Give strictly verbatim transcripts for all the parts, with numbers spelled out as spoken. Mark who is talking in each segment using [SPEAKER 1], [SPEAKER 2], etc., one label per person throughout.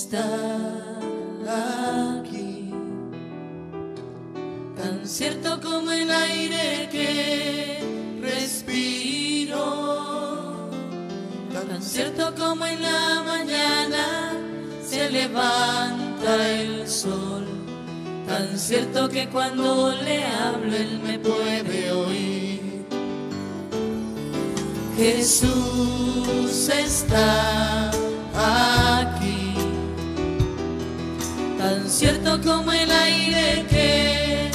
[SPEAKER 1] está aquí, tan cierto como el aire que respiro, tan cierto como en la mañana se levanta el sol, tan cierto que cuando le hablo Él me puede oír. Jesús está aquí, tan cierto como el aire que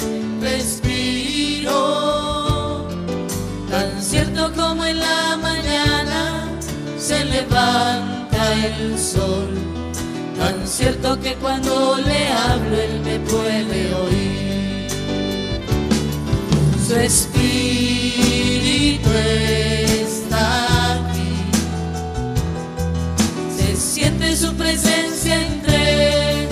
[SPEAKER 1] respiro, tan cierto como en la mañana se levanta el sol, tan cierto que cuando le hablo Él me puede oír. Su espíritu está aquí, se siente su presencia entre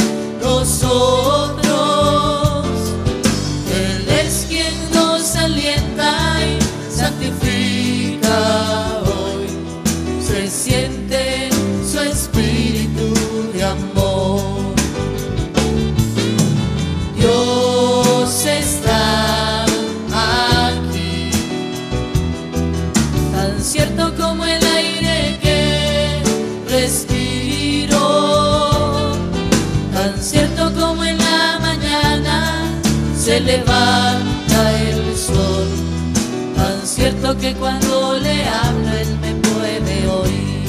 [SPEAKER 1] nosotros. Él es quien nos alienta y santifica hoy. Se siente su espíritu de amor. Dios está aquí, tan cierto como el aire que respiro, tan cierto como en la mañana se levanta el sol, tan cierto que cuando le hablo Él me puede oír.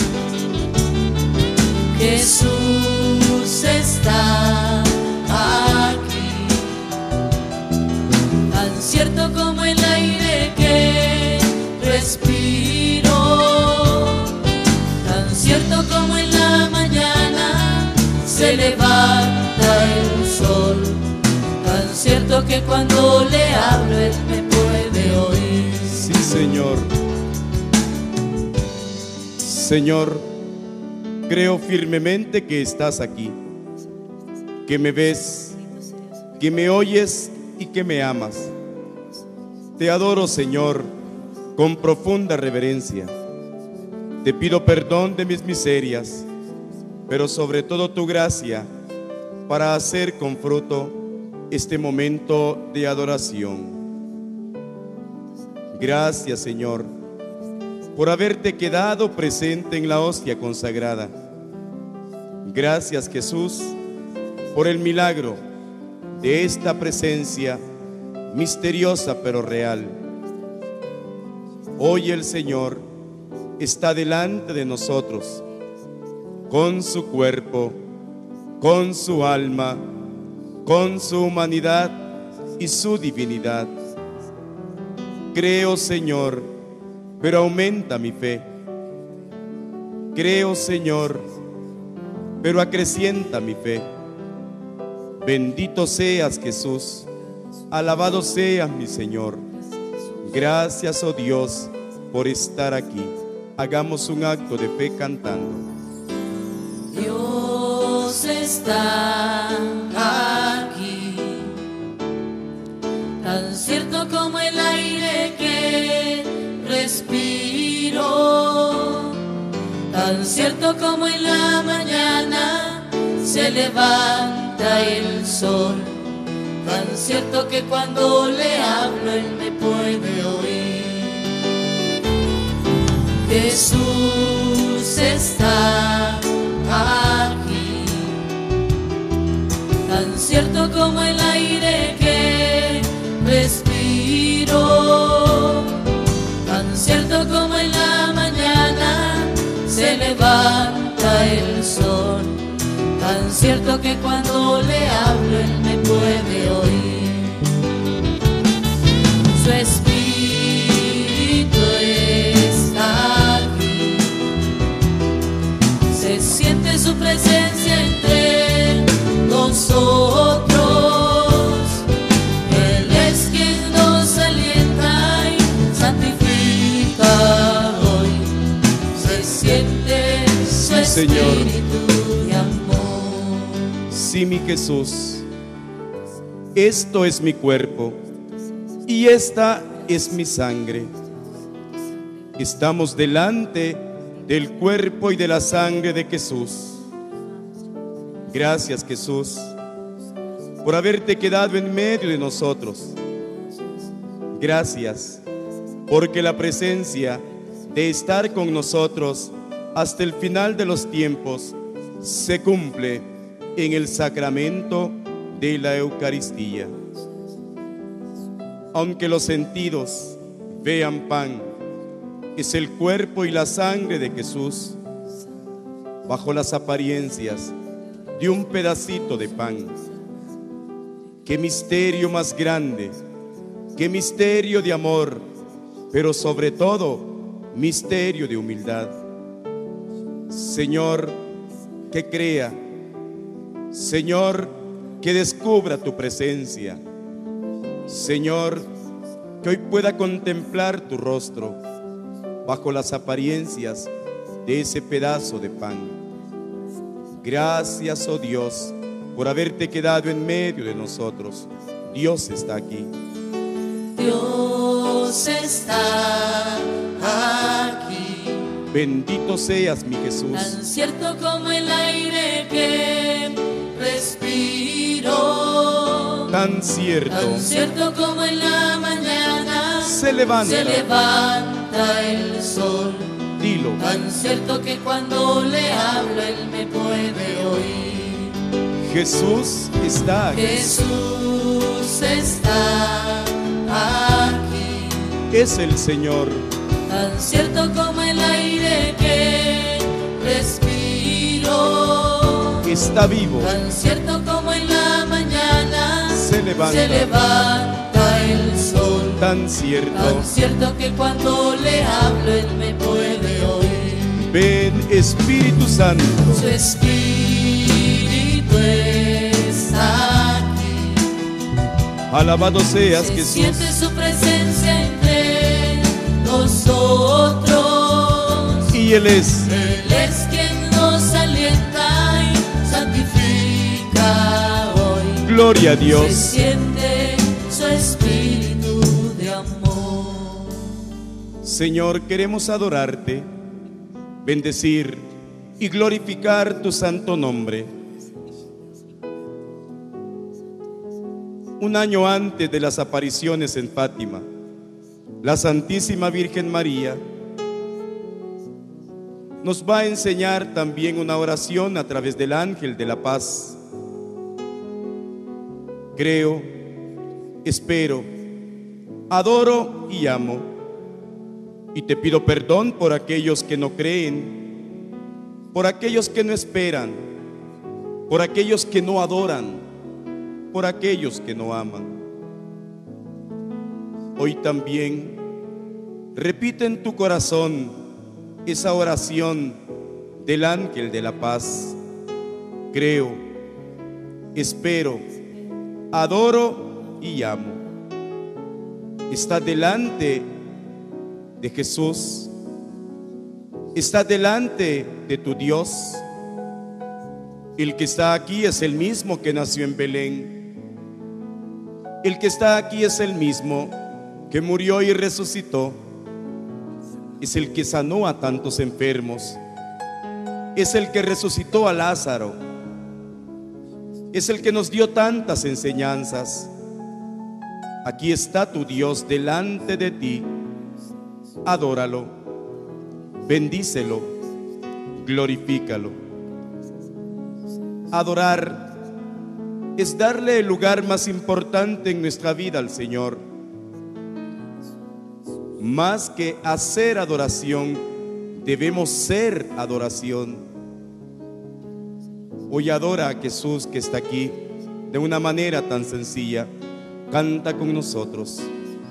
[SPEAKER 1] Jesús está aquí, tan cierto como el aire que respiro, tan cierto como en la mañana se levanta el sol, tan cierto que cuando le hablo Él me puede oír.
[SPEAKER 2] Sí, Señor. Señor, creo firmemente que estás aquí, que me ves, que me oyes y que me amas. Te adoro, Señor, con profunda reverencia. Te pido perdón de mis miserias, pero sobre todo tu gracia para hacer con fruto este momento de adoración. Gracias, Señor, por haberte quedado presente en la hostia consagrada. Gracias, Jesús, por el milagro de esta presencia misteriosa pero real. Hoy el Señor está delante de nosotros, con su cuerpo, con su alma, con su humanidad y su divinidad. Creo, Señor, pero aumenta mi fe. Creo, Señor, pero acrecienta mi fe. Bendito seas, Jesús, alabado seas, mi Señor. Gracias, oh Dios, por estar aquí. Hagamos un acto de fe cantando.
[SPEAKER 1] Dios está aquí, tan cierto como el aire que respiro, tan cierto como en la mañana se levanta el sol, tan cierto que cuando le hablo Él me puede oír. Jesús está aquí, tan cierto como el aire que respiro, tan cierto como en la mañana se levanta el sol, tan cierto que cuando le hablo Él me puede oír. Su espíritu está aquí, se siente su presencia entre nosotros. Él es quien nos alienta y santifica hoy. Se siente su espíritu de amor.
[SPEAKER 2] Sí, mi Jesús, esto es mi cuerpo y esta es mi sangre. Estamos delante del cuerpo y de la sangre de Jesús. Gracias, Jesús, por haberte quedado en medio de nosotros. Gracias, porque la presencia de estar con nosotros hasta el final de los tiempos se cumple en el sacramento de la Eucaristía. Aunque los sentidos vean pan, es el cuerpo y la sangre de Jesús bajo las apariencias de un pedacito de pan. Qué misterio más grande, qué misterio de amor, pero sobre todo misterio de humildad. Señor, que crea, Señor, que descubra tu presencia, Señor, que hoy pueda contemplar tu rostro bajo las apariencias de ese pedazo de pan. Gracias, oh Dios, por haberte quedado en medio de nosotros. Dios está aquí.
[SPEAKER 1] Dios está aquí.
[SPEAKER 2] Bendito seas, mi Jesús.
[SPEAKER 1] Tan cierto como el aire que respiro,
[SPEAKER 2] Tan cierto,
[SPEAKER 1] tan cierto como en la mañana
[SPEAKER 2] se levanta,
[SPEAKER 1] se levanta el sol.
[SPEAKER 2] Dilo.
[SPEAKER 1] Tan cierto que cuando le hablo Él me puede oír.
[SPEAKER 2] Jesús está aquí.
[SPEAKER 1] Jesús está aquí.
[SPEAKER 2] Es el Señor.
[SPEAKER 1] Tan cierto como el aire que respiro,
[SPEAKER 2] Está vivo.
[SPEAKER 1] tan cierto como en la mañana
[SPEAKER 2] Se levanta.
[SPEAKER 1] se levanta el sol.
[SPEAKER 2] Tan cierto.
[SPEAKER 1] Tan cierto que cuando le hablo Él me puede oír.
[SPEAKER 2] Ven, Espíritu Santo.
[SPEAKER 1] Su Espíritu está aquí.
[SPEAKER 2] Alabado seas,
[SPEAKER 1] Se
[SPEAKER 2] Jesús.
[SPEAKER 1] siente su presencia entre nosotros.
[SPEAKER 2] Y Él es.
[SPEAKER 1] Él es quien nos alienta y santifica hoy.
[SPEAKER 2] Gloria a
[SPEAKER 1] Se
[SPEAKER 2] Dios.
[SPEAKER 1] siente su espíritu de amor.
[SPEAKER 2] Señor, queremos adorarte, bendecir y glorificar tu santo nombre. Un año antes de las apariciones en Fátima, la Santísima Virgen María nos va a enseñar también una oración a través del ángel de la paz. Creo, espero, adoro y amo, y te pido perdón por aquellos que no creen, por aquellos que no esperan, por aquellos que no adoran, por aquellos que no aman. Hoy también repite en tu corazón esa oración del ángel de la paz. Creo, espero, adoro y amo. Está delante de Jesús, está delante de tu Dios. El que está aquí es el mismo que nació en Belén. El que está aquí es el mismo que murió y resucitó. Es el que sanó a tantos enfermos. Es el que resucitó a Lázaro. Es el que nos dio tantas enseñanzas. Aquí está tu Dios delante de ti. Adóralo, bendícelo, glorifícalo. Adorar es darle el lugar más importante en nuestra vida al Señor. Más que hacer adoración, debemos ser adoración. Hoy adora a Jesús que está aquí de una manera tan sencilla. Canta con nosotros.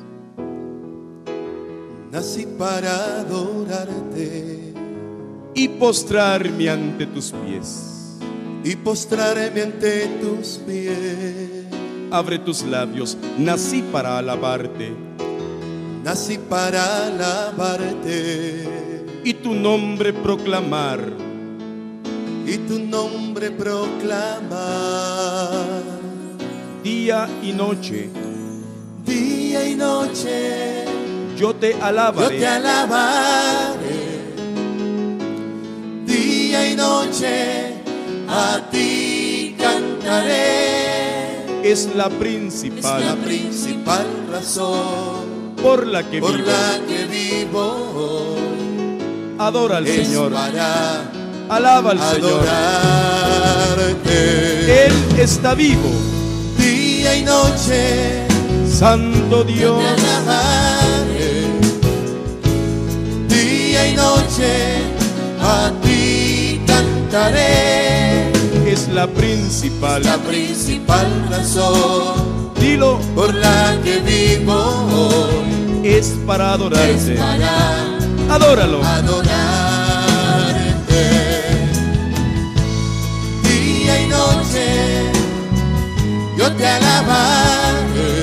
[SPEAKER 3] Nací para adorarte
[SPEAKER 2] Y postrarme ante tus pies.
[SPEAKER 3] y postrarme ante tus pies.
[SPEAKER 2] Abre tus labios, nací para alabarte
[SPEAKER 3] Nací para alabarte
[SPEAKER 2] y tu nombre proclamar.
[SPEAKER 3] y tu nombre proclamar.
[SPEAKER 2] Día y noche
[SPEAKER 3] Día y noche
[SPEAKER 2] yo te
[SPEAKER 3] yo
[SPEAKER 2] alabaré.
[SPEAKER 3] te alabaré. Día y noche a ti cantaré.
[SPEAKER 2] Es la principal,
[SPEAKER 3] La principal razón
[SPEAKER 2] por la que
[SPEAKER 3] por
[SPEAKER 2] vivo.
[SPEAKER 3] la que vivo hoy
[SPEAKER 2] Adora al
[SPEAKER 3] es
[SPEAKER 2] Señor,
[SPEAKER 3] para
[SPEAKER 2] alaba al Señor.
[SPEAKER 3] adorarte.
[SPEAKER 2] Él está vivo,
[SPEAKER 3] Día y noche
[SPEAKER 2] Santo
[SPEAKER 3] te
[SPEAKER 2] Dios.
[SPEAKER 3] alabaré. Día y noche a ti cantaré.
[SPEAKER 2] Es la principal,
[SPEAKER 3] La principal razón
[SPEAKER 2] dilo,
[SPEAKER 3] por la que vivo hoy
[SPEAKER 2] es para
[SPEAKER 3] es
[SPEAKER 2] adorarte.
[SPEAKER 3] para
[SPEAKER 2] Adóralo.
[SPEAKER 3] adorarte. Día y noche yo te alabaré.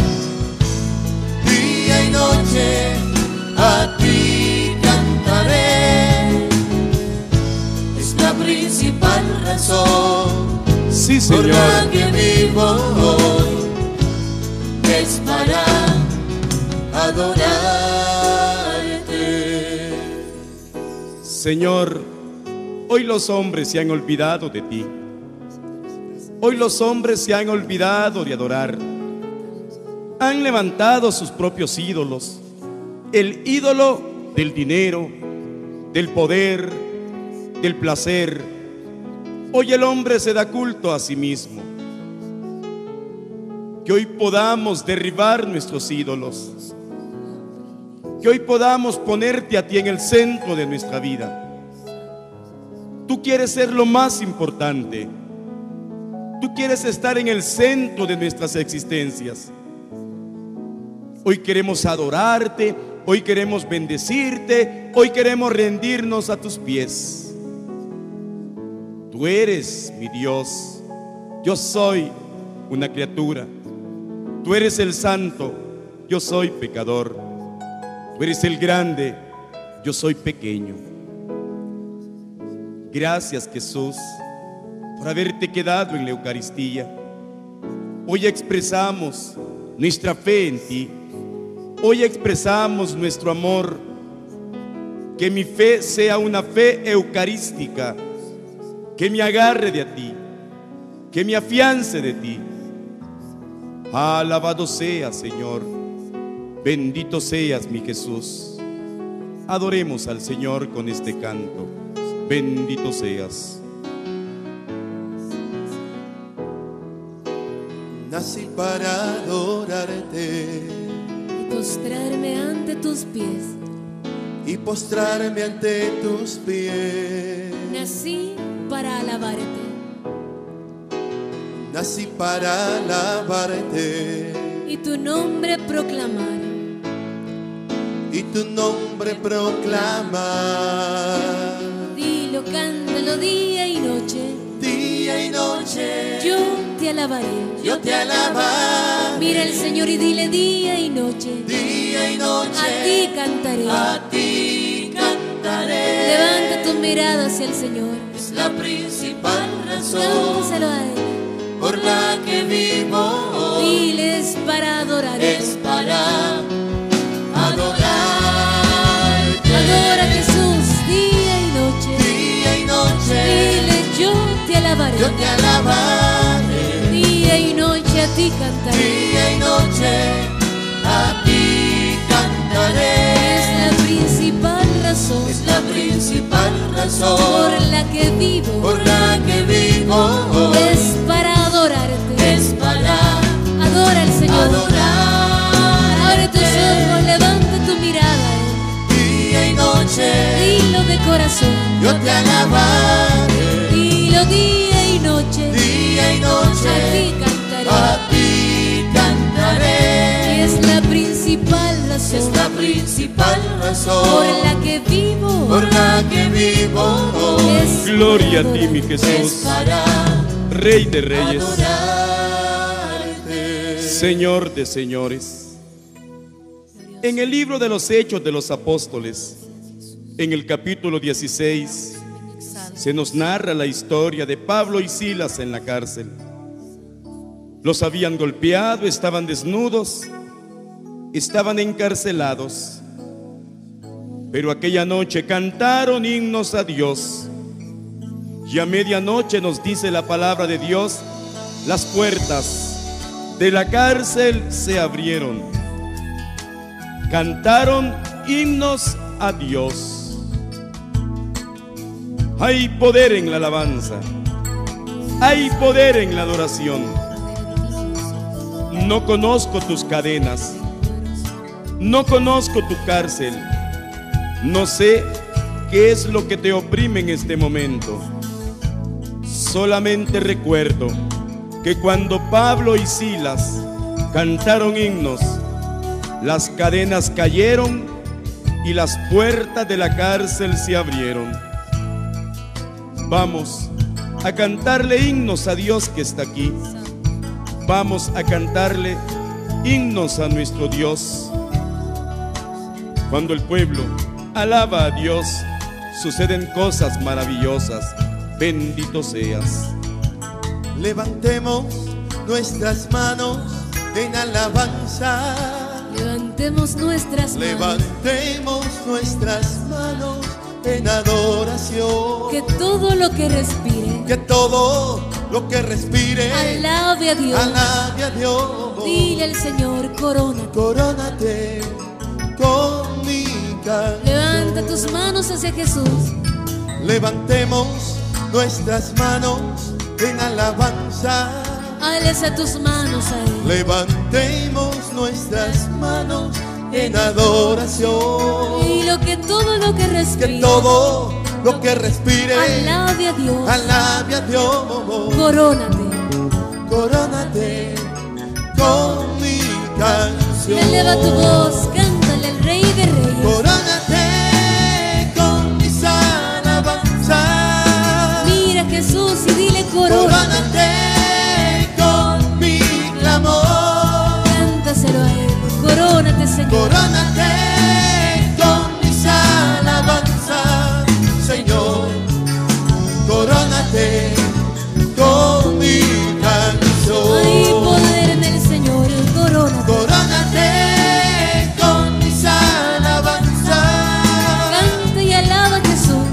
[SPEAKER 3] Día y noche a ti cantaré. Es la principal razón
[SPEAKER 2] Sí,
[SPEAKER 3] por
[SPEAKER 2] Señor.
[SPEAKER 3] la que vivo hoy es para adorarte.
[SPEAKER 2] Señor, hoy los hombres se han olvidado de ti. Hoy los hombres se han olvidado de adorar. Han levantado sus propios ídolos. El ídolo del dinero, del poder, del placer. Hoy el hombre se da culto a sí mismo. Que hoy podamos derribar nuestros ídolos. Que hoy podamos ponerte a ti en el centro de nuestra vida. Tú quieres ser lo más importante. Tú quieres estar en el centro de nuestras existencias. Hoy queremos adorarte, hoy queremos bendecirte, hoy queremos rendirnos a tus pies. Tú eres mi Dios, yo soy una criatura. Tú eres el santo, yo soy pecador. Tú eres el grande, yo soy pequeño. Gracias, Jesús, por haberte quedado en la Eucaristía. Hoy expresamos nuestra fe en ti. Hoy expresamos nuestro amor. Que mi fe sea una fe eucarística, que me agarre de a ti, que me afiance de ti. Alabado seas, Señor. Bendito seas, mi Jesús. Adoremos al Señor con este canto. Bendito seas.
[SPEAKER 3] Nací para adorarte
[SPEAKER 4] y postrarme ante tus pies.
[SPEAKER 3] y postrarme ante tus pies.
[SPEAKER 4] Nací para alabarte
[SPEAKER 3] Nací para alabarte
[SPEAKER 4] y tu nombre proclamar.
[SPEAKER 3] y tu nombre proclamar.
[SPEAKER 4] Dilo, cántalo día y noche.
[SPEAKER 3] Día y noche
[SPEAKER 4] Yo te alabaré.
[SPEAKER 3] yo te alabaré.
[SPEAKER 4] Mira al Señor y dile día y noche.
[SPEAKER 3] Día y noche
[SPEAKER 4] A ti cantaré.
[SPEAKER 3] a ti cantaré.
[SPEAKER 4] Levanta tu mirada hacia el Señor.
[SPEAKER 3] Es la principal razón
[SPEAKER 4] Cántaselo a Él.
[SPEAKER 3] por la que vivo hoy.
[SPEAKER 4] Diles para adorar.
[SPEAKER 3] Es para adorarte.
[SPEAKER 4] Adora a Jesús día y noche.
[SPEAKER 3] Día y noche
[SPEAKER 4] Dile yo te alabaré.
[SPEAKER 3] yo te alabaré.
[SPEAKER 4] Día y noche a ti cantaré.
[SPEAKER 3] Día y noche a ti cantaré.
[SPEAKER 4] Es la principal razón
[SPEAKER 3] Es la principal razón
[SPEAKER 4] por la que vivo.
[SPEAKER 3] por la que vivo hoy.
[SPEAKER 4] Es para adorarte.
[SPEAKER 3] Es para
[SPEAKER 4] Adora al Señor.
[SPEAKER 3] adorarte.
[SPEAKER 4] Abre tus ojos, levanta tu mirada.
[SPEAKER 3] Día y noche
[SPEAKER 4] Dilo de corazón.
[SPEAKER 3] yo te alabaré.
[SPEAKER 4] Dilo día y noche.
[SPEAKER 3] Día y
[SPEAKER 4] A
[SPEAKER 3] noche
[SPEAKER 4] ti cantaré.
[SPEAKER 3] a ti cantaré.
[SPEAKER 4] Es la principal
[SPEAKER 3] Es
[SPEAKER 4] razón
[SPEAKER 3] la principal razón
[SPEAKER 4] por la que vivo.
[SPEAKER 3] por la que vivo hoy.
[SPEAKER 4] Es
[SPEAKER 2] Gloria a
[SPEAKER 4] para
[SPEAKER 2] ti, mi
[SPEAKER 4] adorarte.
[SPEAKER 3] Es
[SPEAKER 2] Jesús,
[SPEAKER 3] para
[SPEAKER 2] Rey de reyes,
[SPEAKER 3] adorarte.
[SPEAKER 2] Señor de señores. En el libro de los Hechos de los Apóstoles, en el capítulo dieciséis, se nos narra la historia de Pablo y Silas en la cárcel. Los habían golpeado, estaban desnudos, estaban encarcelados. Pero aquella noche cantaron himnos a Dios. Y a medianoche nos dice la palabra de Dios las puertas de la cárcel se abrieron. Cantaron himnos a Dios. Hay poder en la alabanza, hay poder en la adoración. No conozco tus cadenas, no conozco tu cárcel, no sé qué es lo que te oprime en este momento. Solamente recuerdo que cuando Pablo y Silas cantaron himnos, las cadenas cayeron y las puertas de la cárcel se abrieron. Vamos a cantarle himnos a Dios que está aquí. Vamos a cantarle himnos a nuestro Dios. Cuando el pueblo alaba a Dios, suceden cosas maravillosas. Bendito seas.
[SPEAKER 3] Levantemos nuestras manos en alabanza.
[SPEAKER 4] Levantemos nuestras manos.
[SPEAKER 3] Levantemos nuestras manos en adoración.
[SPEAKER 4] Que todo lo que respire,
[SPEAKER 3] que todo lo que respire,
[SPEAKER 4] alabe a Dios.
[SPEAKER 3] Alabe a Dios.
[SPEAKER 4] Dile al Señor, corónate.
[SPEAKER 3] Corónate con mi canción.
[SPEAKER 4] Levanta tus manos hacia Jesús.
[SPEAKER 3] Levantemos nuestras manos en alabanza.
[SPEAKER 4] Alza tus manos a Él.
[SPEAKER 3] Levantemos nuestras manos en adoración.
[SPEAKER 4] Y lo que todo lo que respire,
[SPEAKER 3] que todo lo que respire,
[SPEAKER 4] alabe a Dios.
[SPEAKER 3] Alabe a Dios.
[SPEAKER 4] Corónate.
[SPEAKER 3] Corónate con mi canción.
[SPEAKER 4] Eleva tu voz, cántale al Rey de Reyes.
[SPEAKER 3] Corónate con mis alabanzas.
[SPEAKER 4] Mira a Jesús y dile corónate.
[SPEAKER 3] Corónate con mi clamor.
[SPEAKER 4] Cántaselo a Él. Corónate, Señor.
[SPEAKER 3] Corónate con mis alabanzas, Señor. Corónate con mi canción.
[SPEAKER 4] Hay poder en el Señor. Corónate.
[SPEAKER 3] Corónate con mis alabanzas.
[SPEAKER 4] Canta y alaba a Jesús.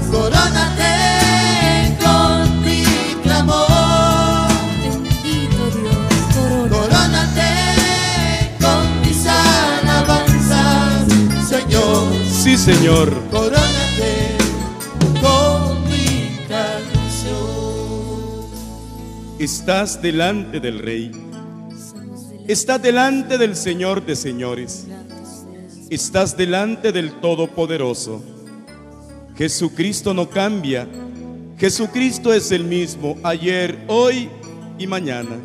[SPEAKER 3] Corónate con mi clamor.
[SPEAKER 4] Bendito Dios. Corónate.
[SPEAKER 3] Corónate con mis alabanzas, Señor.
[SPEAKER 2] Sí, Señor.
[SPEAKER 3] Corónate con mi canción.
[SPEAKER 2] Estás delante del Rey. Estás delante del Señor de señores. Estás delante del Todopoderoso. Jesucristo no cambia. Jesucristo es el mismo ayer, hoy y mañana.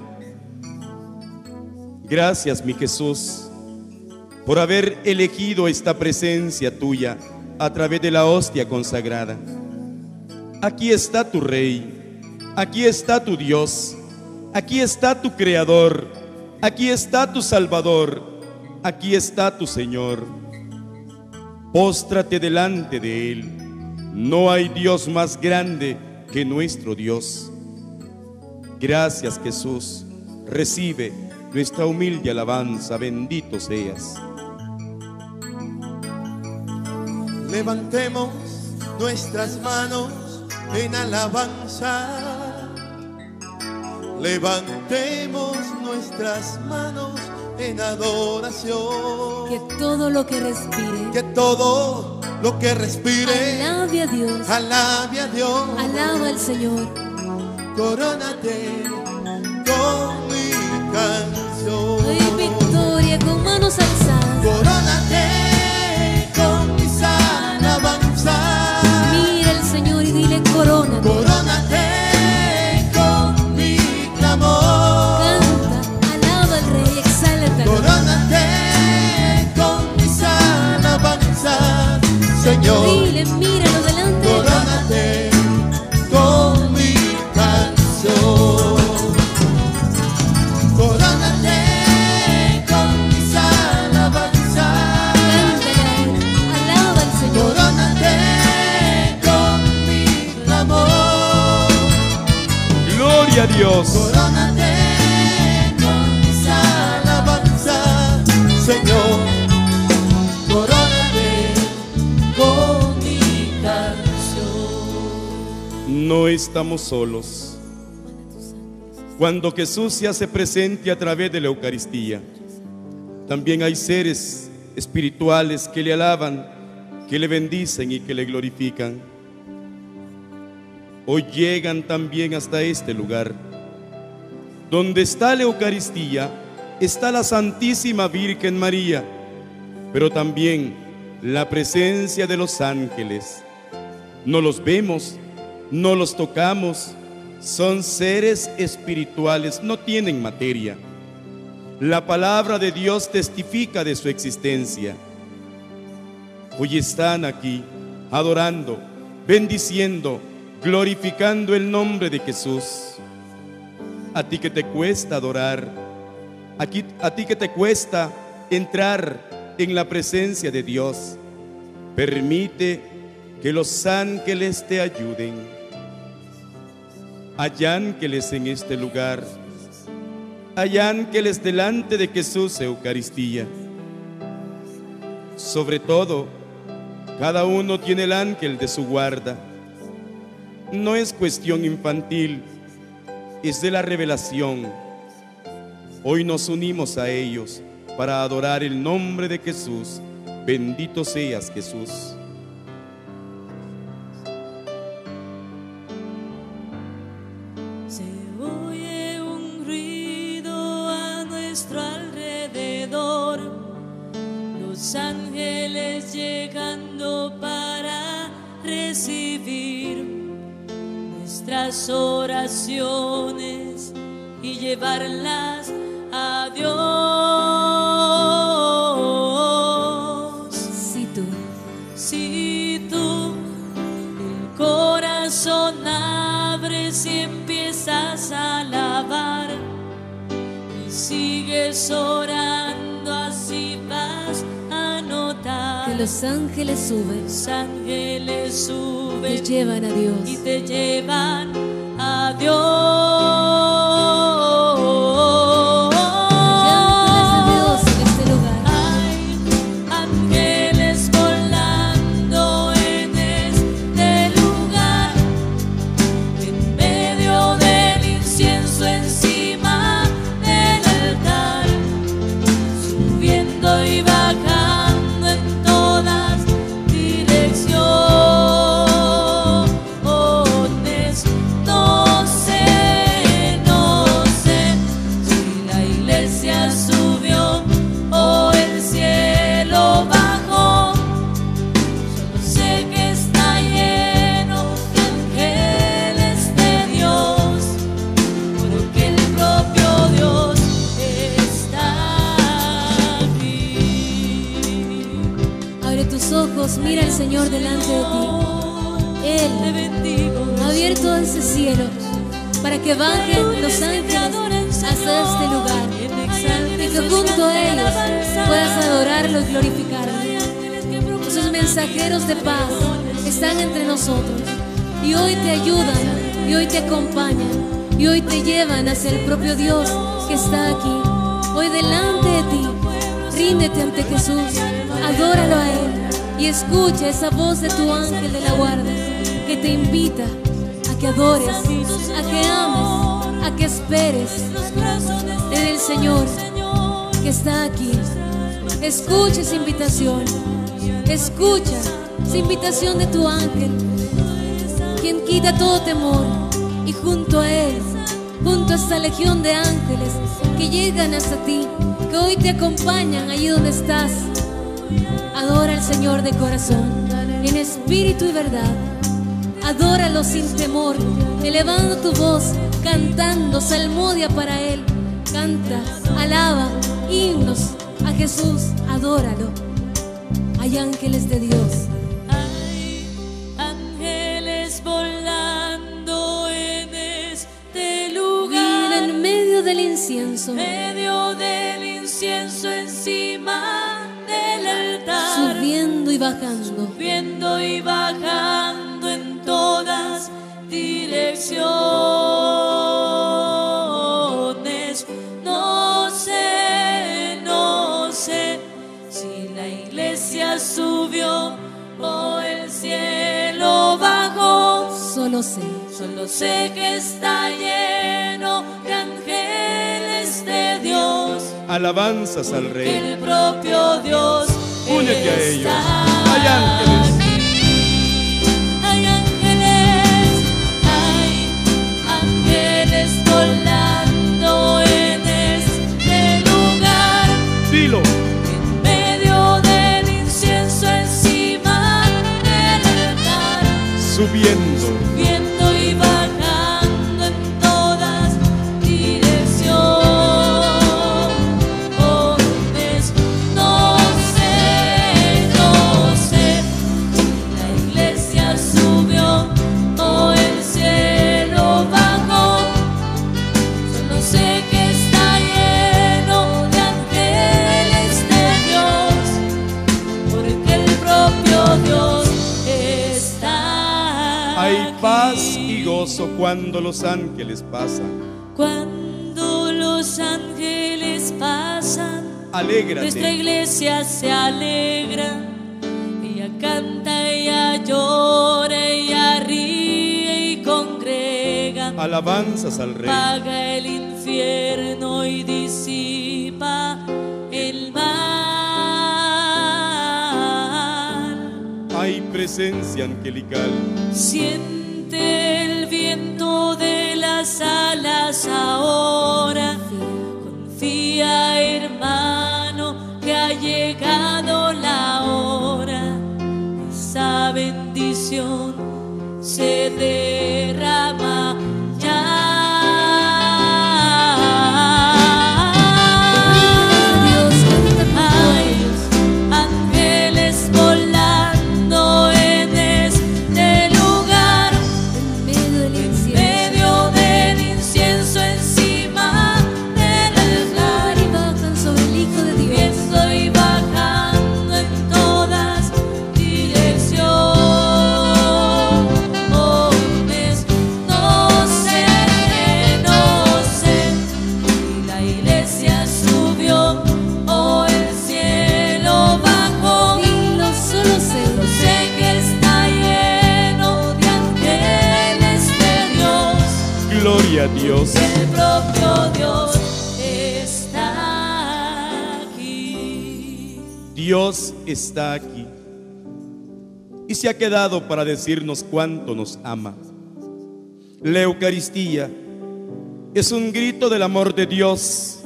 [SPEAKER 2] Gracias, mi Jesús, por haber elegido esta presencia tuya a través de la hostia consagrada. Aquí está tu Rey, aquí está tu Dios, aquí está tu Creador, aquí está tu Salvador, aquí está tu Señor. Póstrate delante de Él. No hay Dios más grande que nuestro Dios. Gracias, Jesús. Recibe nuestra humilde alabanza. Bendito seas.
[SPEAKER 3] Levantemos nuestras manos en alabanza. Levantemos nuestras manos en adoración.
[SPEAKER 4] Que todo lo que respire,
[SPEAKER 3] que todo lo que respire,
[SPEAKER 4] alabe a Dios.
[SPEAKER 3] Alabe a Dios.
[SPEAKER 4] Alaba al Señor.
[SPEAKER 3] Corónate con mi canción.
[SPEAKER 4] Doy victoria con manos alzadas.
[SPEAKER 3] Corónate con mis alabanzas.
[SPEAKER 4] Mira al Señor y dile corónate.
[SPEAKER 3] Corónate con mi clamor.
[SPEAKER 4] Canta, alaba al Rey, exáltalo.
[SPEAKER 3] Corónate con mis alabanzas, Señor.
[SPEAKER 4] Dile, míralo delante de
[SPEAKER 3] Corónate con mi canción. Corónate con mis alabanzas.
[SPEAKER 4] Cántale a Él, alaba al Señor.
[SPEAKER 3] Corónate con mi clamor.
[SPEAKER 2] Gloria a Dios.
[SPEAKER 3] Corónate con mis alabanzas, Señor. Corónate con mi canción.
[SPEAKER 2] No estamos solos. Cuando Jesús se hace presente a través de la Eucaristía, también hay seres espirituales que le alaban, que le bendicen y que le glorifican. Hoy llegan también hasta este lugar. Donde está la Eucaristía, está la Santísima Virgen María, pero también la presencia de los ángeles. No los vemos, no los tocamos, son seres espirituales, no tienen materia. La palabra de Dios testifica de su existencia. Hoy están aquí adorando, bendiciendo, glorificando el nombre de Jesús. A ti que te cuesta adorar, aquí, a ti que te cuesta entrar en la presencia de Dios, permite que los ángeles te ayuden. Hay ángeles en este lugar, hay ángeles delante de Jesús Eucaristía. Sobre todo, cada uno tiene el ángel de su guarda. No es cuestión infantil, es de la revelación. Hoy nos unimos a ellos para adorar el nombre de Jesús. Bendito seas, Jesús.
[SPEAKER 1] Se oye un ruido a nuestro alrededor, los ángeles llegando para recibir nuestras oraciones y llevarlas a Dios.
[SPEAKER 4] Si tú,
[SPEAKER 1] si tú el corazón abres y empiezas a alabar y sigues orando, así vas a notar
[SPEAKER 4] que los ángeles suben,
[SPEAKER 1] los ángeles
[SPEAKER 4] te
[SPEAKER 1] suben
[SPEAKER 4] llevan a Dios.
[SPEAKER 1] y te llevan a Dios.
[SPEAKER 4] Mira al Señor delante de ti. Él ha abierto ese cielo para que bajen los ángeles hasta este lugar y que junto a ellos puedas adorarlo y glorificarlo. Esos mensajeros de paz están entre nosotros y hoy te ayudan y hoy te acompañan y hoy te llevan hacia el propio Dios que está aquí. Hoy delante de ti, ríndete ante Jesús, adóralo a Él. Y escucha esa voz de tu ángel de la guarda que te invita a que adores, a que ames, a que esperes en el Señor que está aquí. Escucha esa invitación, escucha esa invitación de tu ángel, quien quita todo temor. Y junto a Él, junto a esta legión de ángeles que llegan hasta ti, que hoy te acompañan allí donde estás, adora al Señor de corazón, en espíritu y verdad. Adóralo sin temor, elevando tu voz, cantando salmodia para Él. Canta, alaba, himnos a Jesús, adóralo. Hay ángeles de Dios.
[SPEAKER 1] Hay ángeles volando en este lugar.
[SPEAKER 4] Y en medio del incienso,
[SPEAKER 1] medio del incienso encima del altar,
[SPEAKER 4] subiendo y bajando,
[SPEAKER 1] subiendo y bajando en todas direcciones. No sé, no sé si la iglesia subió o el cielo bajó.
[SPEAKER 4] solo sé,
[SPEAKER 1] Solo sé que está lleno de ángeles.
[SPEAKER 2] alabanzas al Rey.
[SPEAKER 1] El propio Dios
[SPEAKER 2] Únete a ellos.
[SPEAKER 1] está
[SPEAKER 2] Hay ángeles.
[SPEAKER 1] aquí. Hay ángeles, hay ángeles volando en este lugar.
[SPEAKER 2] Dilo.
[SPEAKER 1] En medio del incienso encima del altar,
[SPEAKER 2] Subiendo.
[SPEAKER 1] subiendo y bajando en todas direcciones. No sé, no sé si la iglesia subió o el cielo bajó. Solo sé que está lleno de ángeles de Dios, porque el propio Dios está
[SPEAKER 2] Hay
[SPEAKER 1] aquí.
[SPEAKER 2] paz y gozo cuando los ángeles pasan.
[SPEAKER 1] Cuando los ángeles pasan, nuestra
[SPEAKER 2] Alégrate.
[SPEAKER 1] iglesia se alegra. Ella canta, ella llora, ella ríe y congrega.
[SPEAKER 2] Alabanzas al Rey.
[SPEAKER 1] Paga el infierno y disipa el mal.
[SPEAKER 2] Hay presencia angelical.
[SPEAKER 1] Siente el viento de las alas ahora. Confía, hermano, que ha llegado la hora. Esa bendición se derrama ya. Hay ángeles volando en este lugar. En medio del incienso encima del altar, subiendo y bajando en todas direcciones. No sé, no sé si la iglesia subió o el cielo bajó. Solo sé que está lleno de ángeles de Dios.
[SPEAKER 2] Gloria a Dios.
[SPEAKER 1] El propio Dios está aquí.
[SPEAKER 2] Dios está aquí y se ha quedado para decirnos cuánto nos ama. La Eucaristía es un grito del amor de Dios.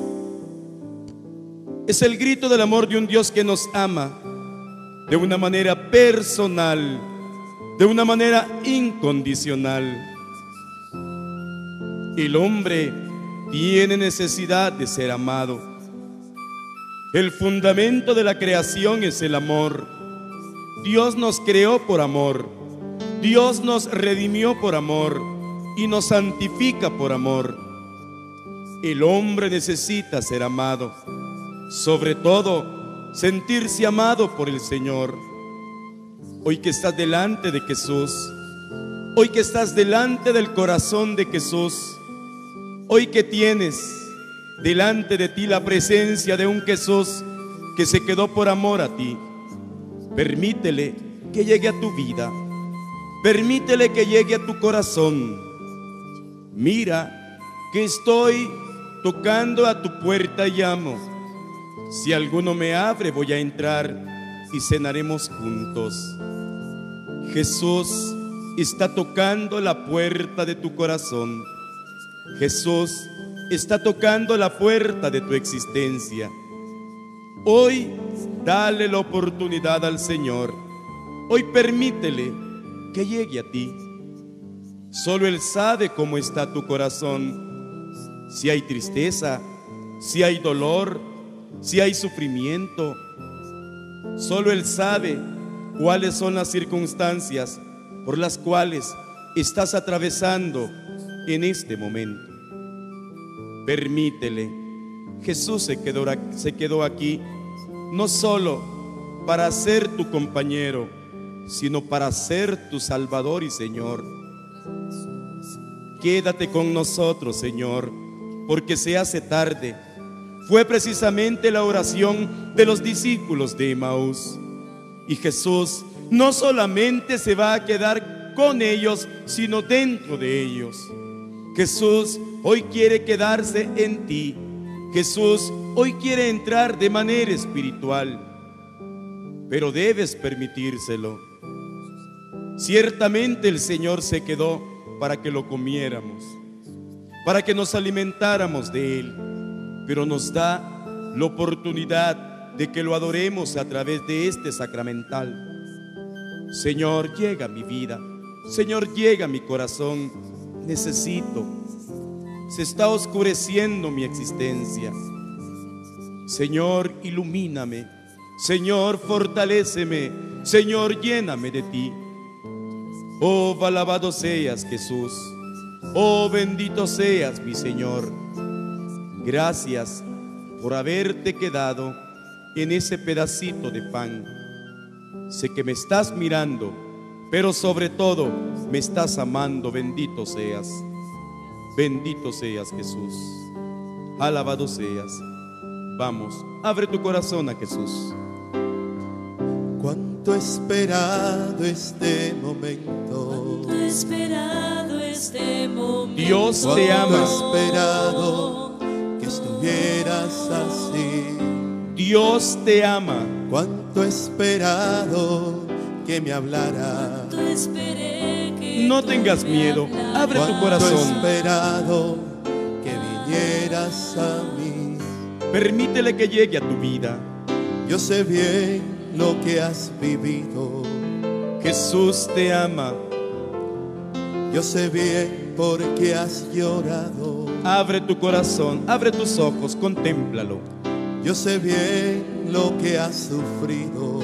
[SPEAKER 2] Es el grito del amor de un Dios que nos ama de una manera personal, de una manera incondicional. El hombre tiene necesidad de ser amado. El fundamento de la creación es el amor. Dios nos creó por amor. Dios nos redimió por amor y nos santifica por amor. El hombre necesita ser amado, sobre todo sentirse amado por el Señor. Hoy que estás delante de Jesús, hoy que estás delante del corazón de Jesús, hoy que tienes delante de ti la presencia de un Jesús que se quedó por amor a ti, permítele que llegue a tu vida, permítele que llegue a tu corazón. Mira que estoy tocando a tu puerta y llamo. Si alguno me abre, voy a entrar y cenaremos juntos. Jesús está tocando la puerta de tu corazón. Jesús está tocando la puerta de tu existencia. Hoy dale la oportunidad al Señor. Hoy permítele que llegue a ti. Solo Él sabe cómo está tu corazón. Si hay tristeza, si hay dolor, si hay sufrimiento. Solo Él sabe cuáles son las circunstancias por las cuales estás atravesando en este momento. Permítele. Jesús se quedó, se quedó aquí no solo para ser tu compañero, sino para ser tu Salvador y Señor. Quédate con nosotros, Señor, porque se hace tarde. Fue precisamente la oración de los discípulos de Emaús. Y Jesús no solamente se va a quedar con ellos, sino dentro de ellos. Jesús hoy quiere quedarse en ti. Jesús hoy quiere entrar de manera espiritual, pero debes permitírselo. Ciertamente el Señor se quedó para que lo comiéramos, para que nos alimentáramos de Él, pero nos da la oportunidad de que lo adoremos a través de este sacramental. Señor, llega a mi vida. Señor, llega a mi corazón. Necesito. Se está oscureciendo mi existencia. Señor, ilumíname. Señor, fortaléceme. Señor, lléname de ti. Oh, alabado seas, Jesús. Oh, bendito seas, mi Señor. Gracias por haberte quedado en ese pedacito de pan. Sé que me estás mirando, pero sobre todo me estás amando. Bendito seas. Bendito seas, Jesús. Alabado seas. Vamos, abre tu corazón a Jesús.
[SPEAKER 3] Cuánto he esperado este momento.
[SPEAKER 1] Cuánto he esperado este momento.
[SPEAKER 2] Dios te ama.
[SPEAKER 3] Cuánto he esperado que estuvieras así.
[SPEAKER 2] Dios te ama.
[SPEAKER 3] Cuánto he esperado que me hablara.
[SPEAKER 1] Cuánto esperé que
[SPEAKER 2] No
[SPEAKER 1] tú
[SPEAKER 2] tengas
[SPEAKER 1] me
[SPEAKER 2] miedo.
[SPEAKER 1] hablaras.
[SPEAKER 2] Abre tu
[SPEAKER 3] Cuánto he
[SPEAKER 2] corazón.
[SPEAKER 3] esperado que vinieras a mí.
[SPEAKER 2] Permítele que llegue a tu vida.
[SPEAKER 3] Yo sé bien lo que has vivido.
[SPEAKER 2] Jesús te ama.
[SPEAKER 3] Yo sé bien por qué has llorado.
[SPEAKER 2] Abre tu corazón, abre tus ojos, contémplalo.
[SPEAKER 3] Yo sé bien lo que has sufrido.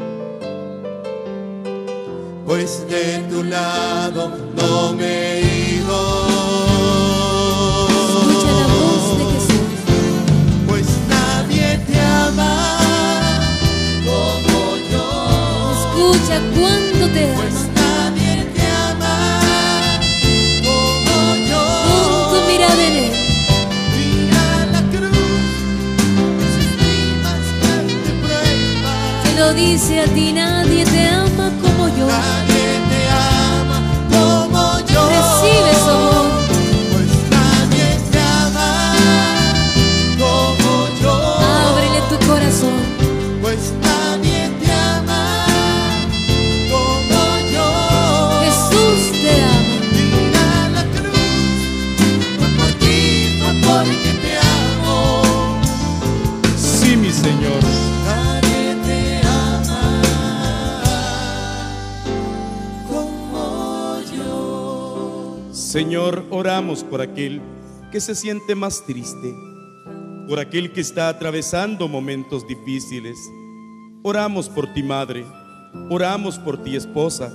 [SPEAKER 3] Pues de tu lado no me he ido.
[SPEAKER 4] Escucha la voz de Jesús.
[SPEAKER 3] Pues nadie te ama como yo.
[SPEAKER 4] Escucha cuánto te
[SPEAKER 3] Pues
[SPEAKER 4] ama.
[SPEAKER 3] nadie te ama como yo.
[SPEAKER 4] Pon tu mirada en Él.
[SPEAKER 3] Mira la cruz, es mi más grande prueba.
[SPEAKER 4] Te lo dice a ti, nadie te ama como yo.
[SPEAKER 3] Nadie te ama como yo.
[SPEAKER 4] Recibe su amor.
[SPEAKER 3] Pues nadie te ama como yo.
[SPEAKER 4] Ábrele tu corazón.
[SPEAKER 3] Pues nadie te ama como yo.
[SPEAKER 4] Jesús te ama.
[SPEAKER 3] Mira la cruz, fue por ti, fue porque te amo.
[SPEAKER 2] Sí, mi Señor.
[SPEAKER 3] Nadie te ama como yo.
[SPEAKER 2] Señor, oramos por aquel que se siente más triste, por aquel que está atravesando momentos difíciles. Oramos por ti, madre. Oramos por ti, esposa.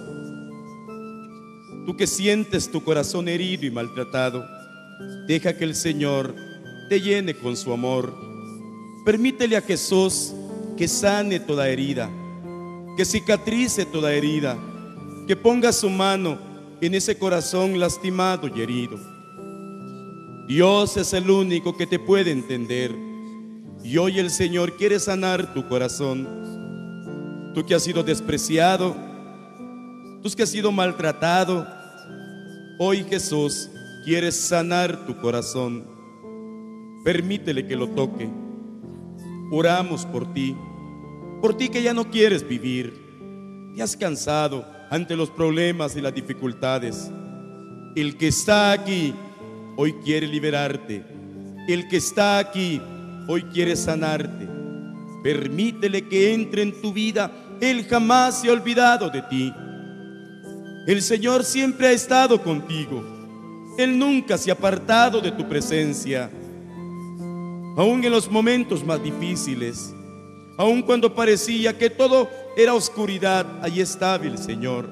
[SPEAKER 2] Tú que sientes tu corazón herido y maltratado, deja que el Señor te llene con su amor. Permítele a Jesús que sane toda herida, que cicatrice toda herida, que ponga su mano en ese corazón lastimado y herido. Dios es el único que te puede entender, y hoy el Señor quiere sanar tu corazón. Tú que has sido despreciado, tú que has sido maltratado, hoy Jesús quiere sanar tu corazón. Permítele que lo toque. Oramos por ti, por ti que ya no quieres vivir, te has cansado ante los problemas y las dificultades. El que está aquí hoy quiere liberarte. El que está aquí hoy quiere sanarte. Permítele que entre en tu vida. Él jamás se ha olvidado de ti. El Señor siempre ha estado contigo. Él nunca se ha apartado de tu presencia. Aún en los momentos más difíciles, aún cuando parecía que todo era oscuridad, ahí estaba el Señor.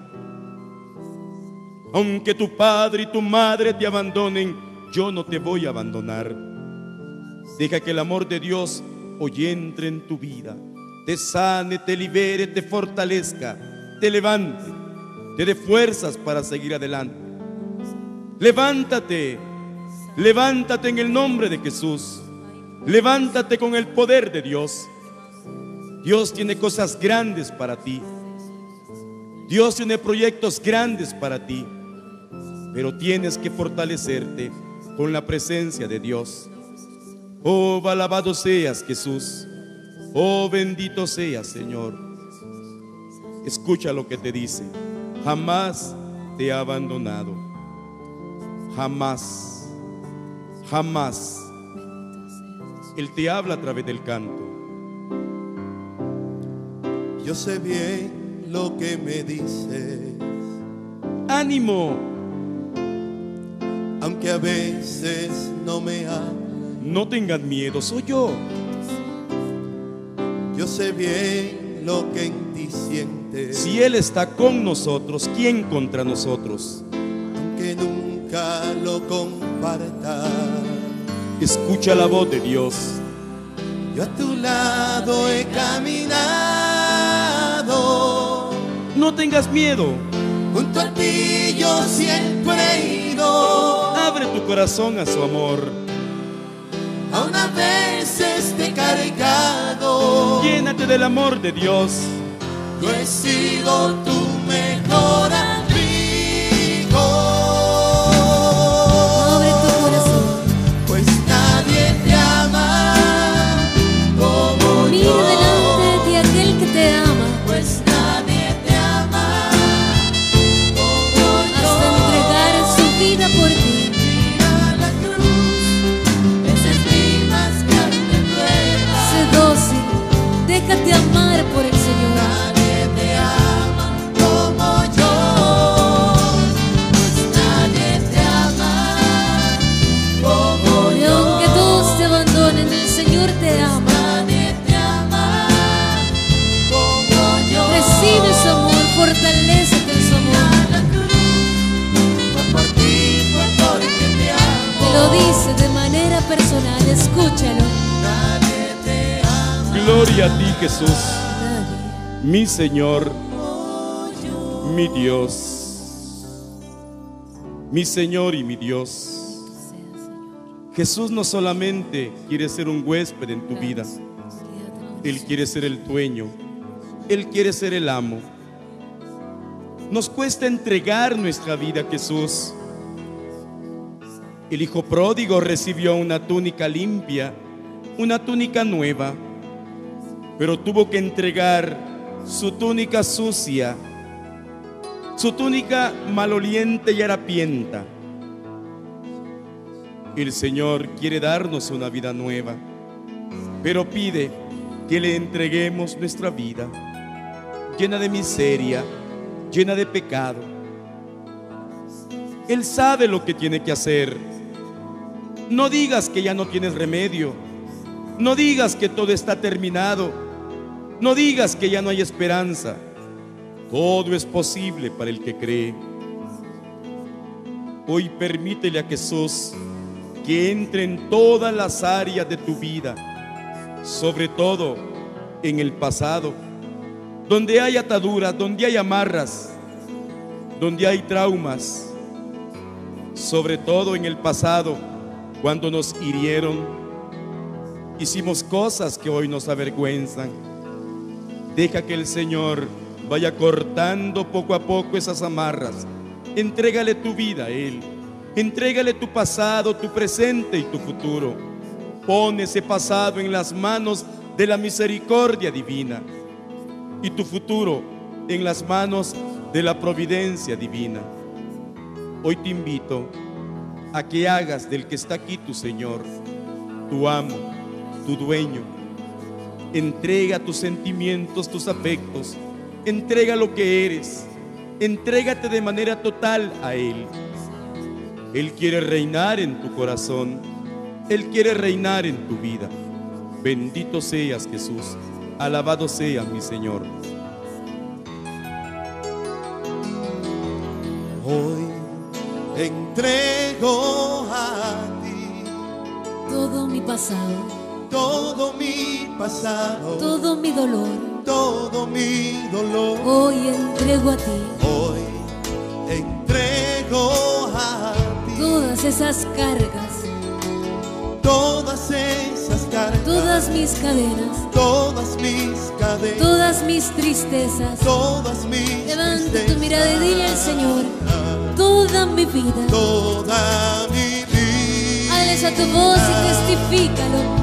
[SPEAKER 2] Aunque tu padre y tu madre te abandonen, yo no te voy a abandonar. Deja que el amor de Dios hoy entre en tu vida, te sane, te libere, te fortalezca, te levante, te dé fuerzas para seguir adelante. Levántate, levántate en el nombre de Jesús. Levántate con el poder de Dios. Dios tiene cosas grandes para ti. Dios tiene proyectos grandes para ti. Pero tienes que fortalecerte con la presencia de Dios. Oh, alabado seas, Jesús. Oh, bendito seas, Señor. Escucha lo que te dice. Jamás te ha abandonado. Jamás. Jamás. Él te habla a través del canto.
[SPEAKER 3] Yo sé bien lo que me dices,
[SPEAKER 2] ¡Ánimo!
[SPEAKER 3] aunque a veces no me hablas.
[SPEAKER 2] No tengas miedo, soy yo.
[SPEAKER 3] Yo sé bien lo que en ti sientes,
[SPEAKER 2] Si Él está con nosotros, ¿quién contra nosotros?
[SPEAKER 3] aunque nunca lo compartas.
[SPEAKER 2] Escucha la voz de Dios.
[SPEAKER 3] Yo a tu lado he caminado,
[SPEAKER 2] No tengas miedo.
[SPEAKER 3] junto a ti yo siempre he ido.
[SPEAKER 2] Abre tu corazón a su amor.
[SPEAKER 3] Aún a veces te he cargado.
[SPEAKER 2] Llénate del amor de Dios.
[SPEAKER 3] Yo he sido tu mejor amigo.
[SPEAKER 4] Abre tu corazón.
[SPEAKER 3] Pues nadie te ama como
[SPEAKER 4] Mira
[SPEAKER 3] yo.
[SPEAKER 4] delante de ti aquel que te ama,
[SPEAKER 3] Pues nadie te ama como
[SPEAKER 4] hasta entregar su vida por ti.
[SPEAKER 3] Mira la cruz, esa es mi más grande prueba.
[SPEAKER 4] Sé dócil, déjate amar por el Señor.
[SPEAKER 3] Nadie te ama como yo. Pues nadie te ama como
[SPEAKER 4] Y
[SPEAKER 3] yo.
[SPEAKER 4] aunque todos te abandonen, el Señor te ama.
[SPEAKER 3] Nadie te ama como yo.
[SPEAKER 4] Recibe su amor, fortalécete en su amor.
[SPEAKER 3] La cruz fue por ti, fue porque te amo.
[SPEAKER 4] Te lo dice de manera personal, escúchalo.
[SPEAKER 3] Nadie te ama
[SPEAKER 2] Gloria a ti, Jesús,
[SPEAKER 4] Nadie.
[SPEAKER 2] mi Señor,
[SPEAKER 3] como yo.
[SPEAKER 2] mi Dios. Mi Señor y mi Dios. Jesús no solamente quiere ser un huésped en tu vida, Él quiere ser el dueño, Él quiere ser el amo. Nos cuesta entregar nuestra vida a Jesús. El hijo pródigo recibió una túnica limpia, una túnica nueva, pero tuvo que entregar su túnica sucia, su túnica maloliente y harapienta. El Señor quiere darnos una vida nueva, pero pide que le entreguemos nuestra vida, llena de miseria, llena de pecado. Él sabe lo que tiene que hacer. No digas que ya no tienes remedio. No digas que todo está terminado. No digas que ya no hay esperanza. Todo es posible para el que cree. Hoy permítele a Jesús que entre en todas las áreas de tu vida, sobre todo en el pasado, donde hay ataduras, donde hay amarras, donde hay traumas, sobre todo en el pasado, cuando nos hirieron, hicimos cosas que hoy nos avergüenzan. Deja que el Señor vaya cortando poco a poco esas amarras. Entrégale tu vida a Él. Entrégale tu pasado, tu presente y tu futuro. Pon ese pasado en las manos de la misericordia divina y tu futuro en las manos de la providencia divina. Hoy te invito a que hagas del que está aquí tu Señor, tu amo, tu dueño. Entrega tus sentimientos, tus afectos. Entrega lo que eres. Entrégate de manera total a Él. Él quiere reinar en tu corazón. Él quiere reinar en tu vida. Bendito seas, Jesús. Alabado sea mi Señor.
[SPEAKER 3] Hoy entrego a ti
[SPEAKER 4] Todo mi pasado,
[SPEAKER 3] todo mi pasado,
[SPEAKER 4] todo mi dolor,
[SPEAKER 3] todo mi dolor.
[SPEAKER 4] hoy entrego a ti.
[SPEAKER 3] Hoy entrego a ti
[SPEAKER 4] Todas esas cargas,
[SPEAKER 3] todas esas cargas,
[SPEAKER 4] todas mis cadenas,
[SPEAKER 3] todas mis cadenas,
[SPEAKER 4] todas mis tristezas.
[SPEAKER 3] todas mis
[SPEAKER 4] Levanta tu
[SPEAKER 3] tristezas,
[SPEAKER 4] mirada y dile al Señor: toda mi vida.
[SPEAKER 3] toda mi vida.
[SPEAKER 4] Alza tu voz y testifícalo.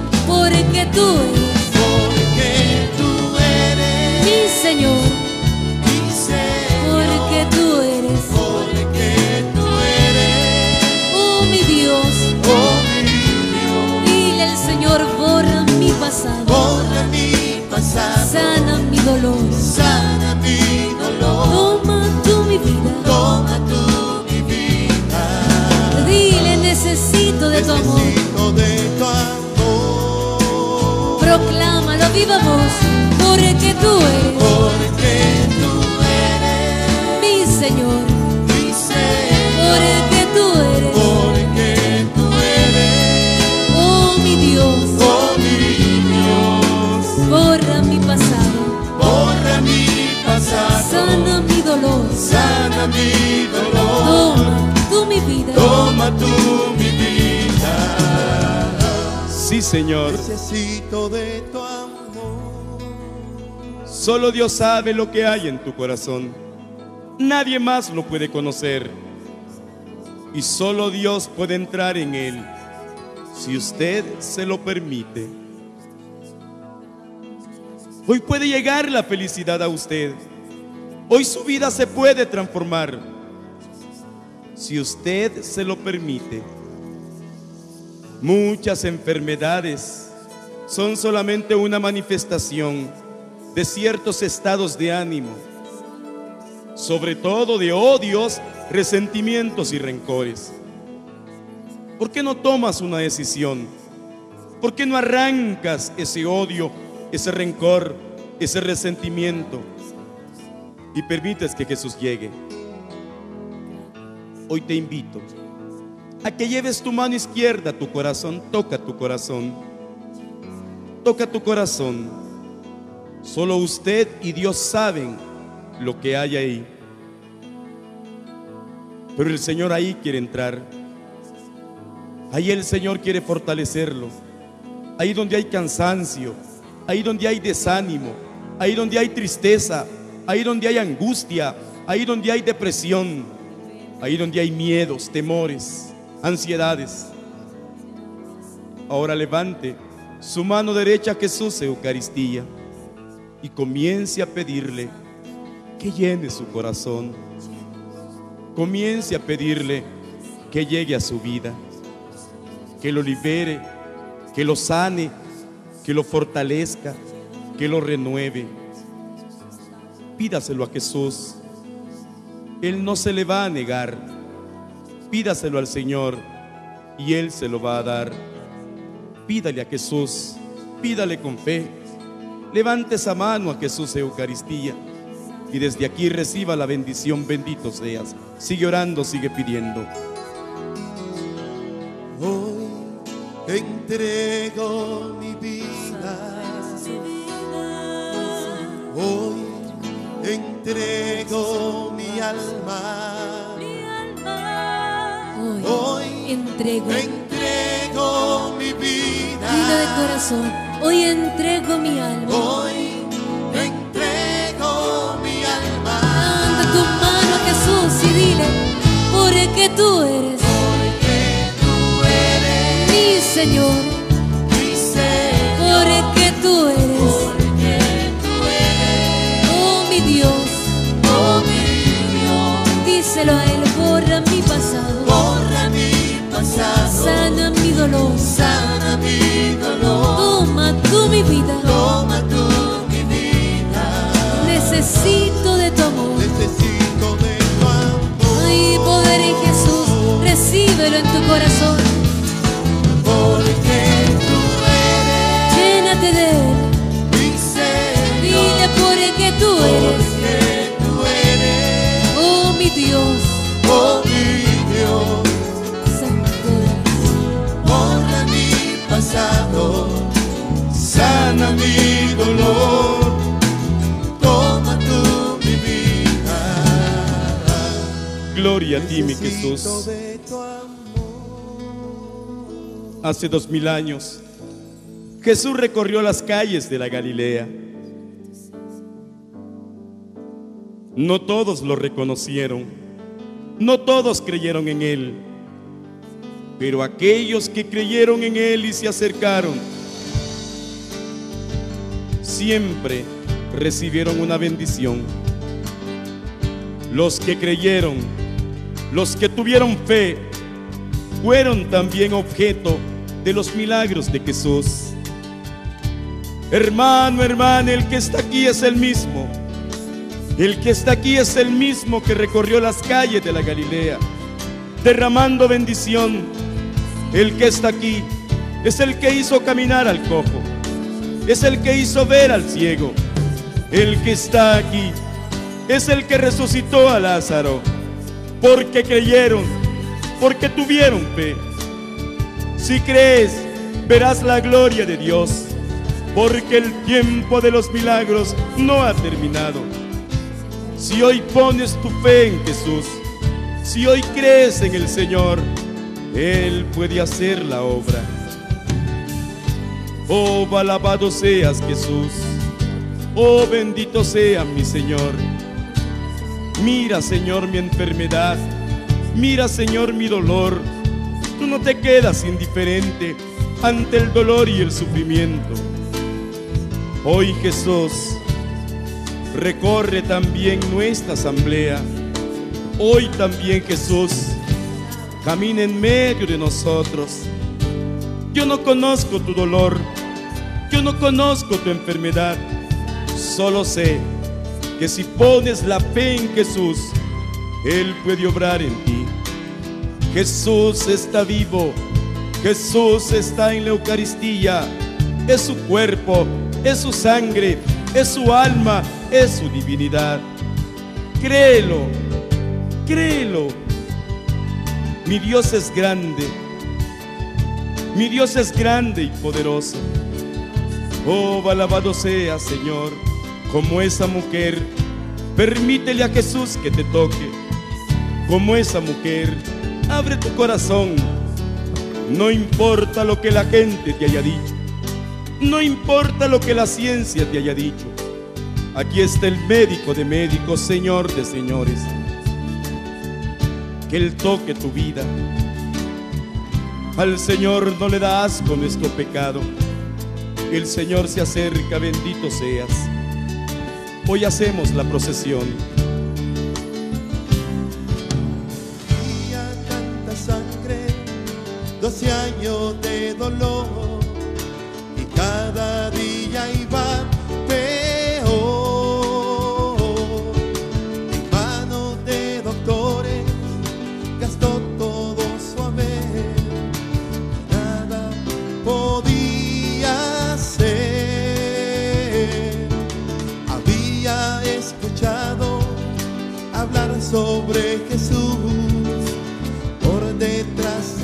[SPEAKER 4] pasado,
[SPEAKER 3] borra mi pasado,
[SPEAKER 4] sana mi dolor.
[SPEAKER 3] sana mi dolor.
[SPEAKER 4] Toma tú mi vida,
[SPEAKER 3] Toma tú mi vida.
[SPEAKER 4] dile necesito de tu amor.
[SPEAKER 3] Necesito de tu amor.
[SPEAKER 4] Proclámalo viva voz, porque tú eres
[SPEAKER 3] Porque tú eres
[SPEAKER 4] mi Señor,
[SPEAKER 3] mi Señor.
[SPEAKER 4] porque tú eres,
[SPEAKER 3] Porque tú eres,
[SPEAKER 4] oh mi Dios.
[SPEAKER 3] oh mi Dios.
[SPEAKER 4] Borra mi pasado,
[SPEAKER 3] Borra mi pasado,
[SPEAKER 4] sana mi dolor.
[SPEAKER 3] sana mi dolor.
[SPEAKER 4] Toma tú mi vida,
[SPEAKER 3] Toma tú mi vida.
[SPEAKER 2] Sí, Señor.
[SPEAKER 3] Necesito de tu amor.
[SPEAKER 2] Solo Dios sabe lo que hay en tu corazón. Nadie más lo puede conocer. Y solo Dios puede entrar en él, si usted se lo permite. Hoy puede llegar la felicidad a usted. Hoy su vida se puede transformar, si usted se lo permite. Muchas enfermedades son solamente una manifestación de ciertos estados de ánimo, sobre todo de odios, resentimientos y rencores. ¿Por qué no tomas una decisión? ¿Por qué no arrancas ese odio, ese rencor, ese resentimiento y permites que Jesús llegue? Hoy te invito a que lleves tu mano izquierda a tu corazón. Toca tu corazón, toca tu corazón. Solo usted y Dios saben lo que hay ahí, pero el Señor ahí quiere entrar. Ahí el Señor quiere fortalecerlo. Ahí donde hay cansancio, ahí donde hay desánimo, ahí donde hay tristeza, ahí donde hay angustia, ahí donde hay depresión, ahí donde hay miedos, temores, ansiedades. Ahora levante su mano derecha a Jesús, Eucaristía, y comience a pedirle que llene su corazón. Comience a pedirle que llegue a su vida, que lo libere, que lo sane, que lo fortalezca, que lo renueve. Pídaselo a Jesús. Él no se le va a negar. Pídaselo al Señor y Él se lo va a dar. Pídale a Jesús, pídale con fe. Levante esa mano a Jesús, Eucaristía, y desde aquí reciba la bendición. Bendito seas. Sigue orando, sigue pidiendo.
[SPEAKER 3] Hoy entrego mi vida. Hoy entrego mi alma.
[SPEAKER 4] hoy
[SPEAKER 3] Hoy
[SPEAKER 4] entrego,
[SPEAKER 3] entrego mi vida.
[SPEAKER 4] vida de corazón, hoy entrego mi alma.
[SPEAKER 3] Hoy entrego mi alma.
[SPEAKER 4] Levanta tu mano a Jesús y dile, porque tú eres
[SPEAKER 3] Porque tú eres
[SPEAKER 4] mi Señor,
[SPEAKER 3] mi Señor.
[SPEAKER 4] porque tú eres,
[SPEAKER 3] Porque tú eres,
[SPEAKER 4] oh mi Dios.
[SPEAKER 3] oh mi Dios.
[SPEAKER 4] Díselo a Él, borra mi pasado,
[SPEAKER 3] Borra mi pasado,
[SPEAKER 4] sana mi dolor.
[SPEAKER 3] sana mi dolor.
[SPEAKER 4] Toma tú mi vida,
[SPEAKER 3] Toma tú mi vida.
[SPEAKER 4] necesito de tu amor.
[SPEAKER 3] Necesito de tu amor.
[SPEAKER 4] Hay poder en Jesús, recíbelo en tu corazón.
[SPEAKER 3] Porque tú eres
[SPEAKER 4] Llénate de Él,
[SPEAKER 3] mi Señor.
[SPEAKER 4] dile porque tú eres,
[SPEAKER 3] Porque tú eres,
[SPEAKER 4] oh mi Dios.
[SPEAKER 3] oh mi Dios.
[SPEAKER 4] Santo eres.
[SPEAKER 3] Borra mi pasado, sana mi dolor. Toma tú mi vida.
[SPEAKER 2] Gloria a ti, mi Jesús.
[SPEAKER 3] Necesito de tu amor.
[SPEAKER 2] Hace dos mil años, Jesús recorrió las calles de la Galilea. No todos lo reconocieron, no todos creyeron en Él, pero aquellos que creyeron en Él y se acercaron, siempre recibieron una bendición. Los que creyeron, los que tuvieron fe, fueron también objeto de los milagros de Jesús. Hermano, hermana, el que está aquí es el mismo. El que está aquí es el mismo que recorrió las calles de la Galilea, derramando bendición. El que está aquí es el que hizo caminar al cojo, es el que hizo ver al ciego. El que está aquí es el que resucitó a Lázaro, porque creyeron, porque tuvieron fe. Si crees, verás la gloria de Dios, porque el tiempo de los milagros no ha terminado. Si hoy pones tu fe en Jesús, si hoy crees en el Señor, Él puede hacer la obra. Oh, alabado seas Jesús, oh, bendito sea mi Señor. Mira, Señor, mi enfermedad, mira, Señor, mi dolor. Tú no te quedas indiferente ante el dolor y el sufrimiento. Hoy Jesús recorre también nuestra asamblea. Hoy también Jesús camina en medio de nosotros. Yo no conozco tu dolor, yo no conozco tu enfermedad. Solo sé que si pones la fe en Jesús, Él puede obrar en ti. Jesús está vivo, Jesús está en la Eucaristía. Es su cuerpo, es su sangre, es su alma, es su divinidad. Créelo, créelo. Mi Dios es grande, mi Dios es grande y poderoso. Oh, alabado sea, Señor. Como esa mujer, permítele a Jesús que te toque. Como esa mujer, abre tu corazón. No importa lo que la gente te haya dicho, no importa lo que la ciencia te haya dicho. Aquí está el médico de médicos, Señor de señores. Que Él toque tu vida. Al Señor no le da asco nuestro pecado. El Señor se acerca, bendito seas. Hoy hacemos la procesión.
[SPEAKER 3] Había tanta sangre, doce años de dolor, y cada día iba peor. En manos de doctores gastó todo su haber, nada podía hacer. Había escuchado hablar sobre Jesús, por detrás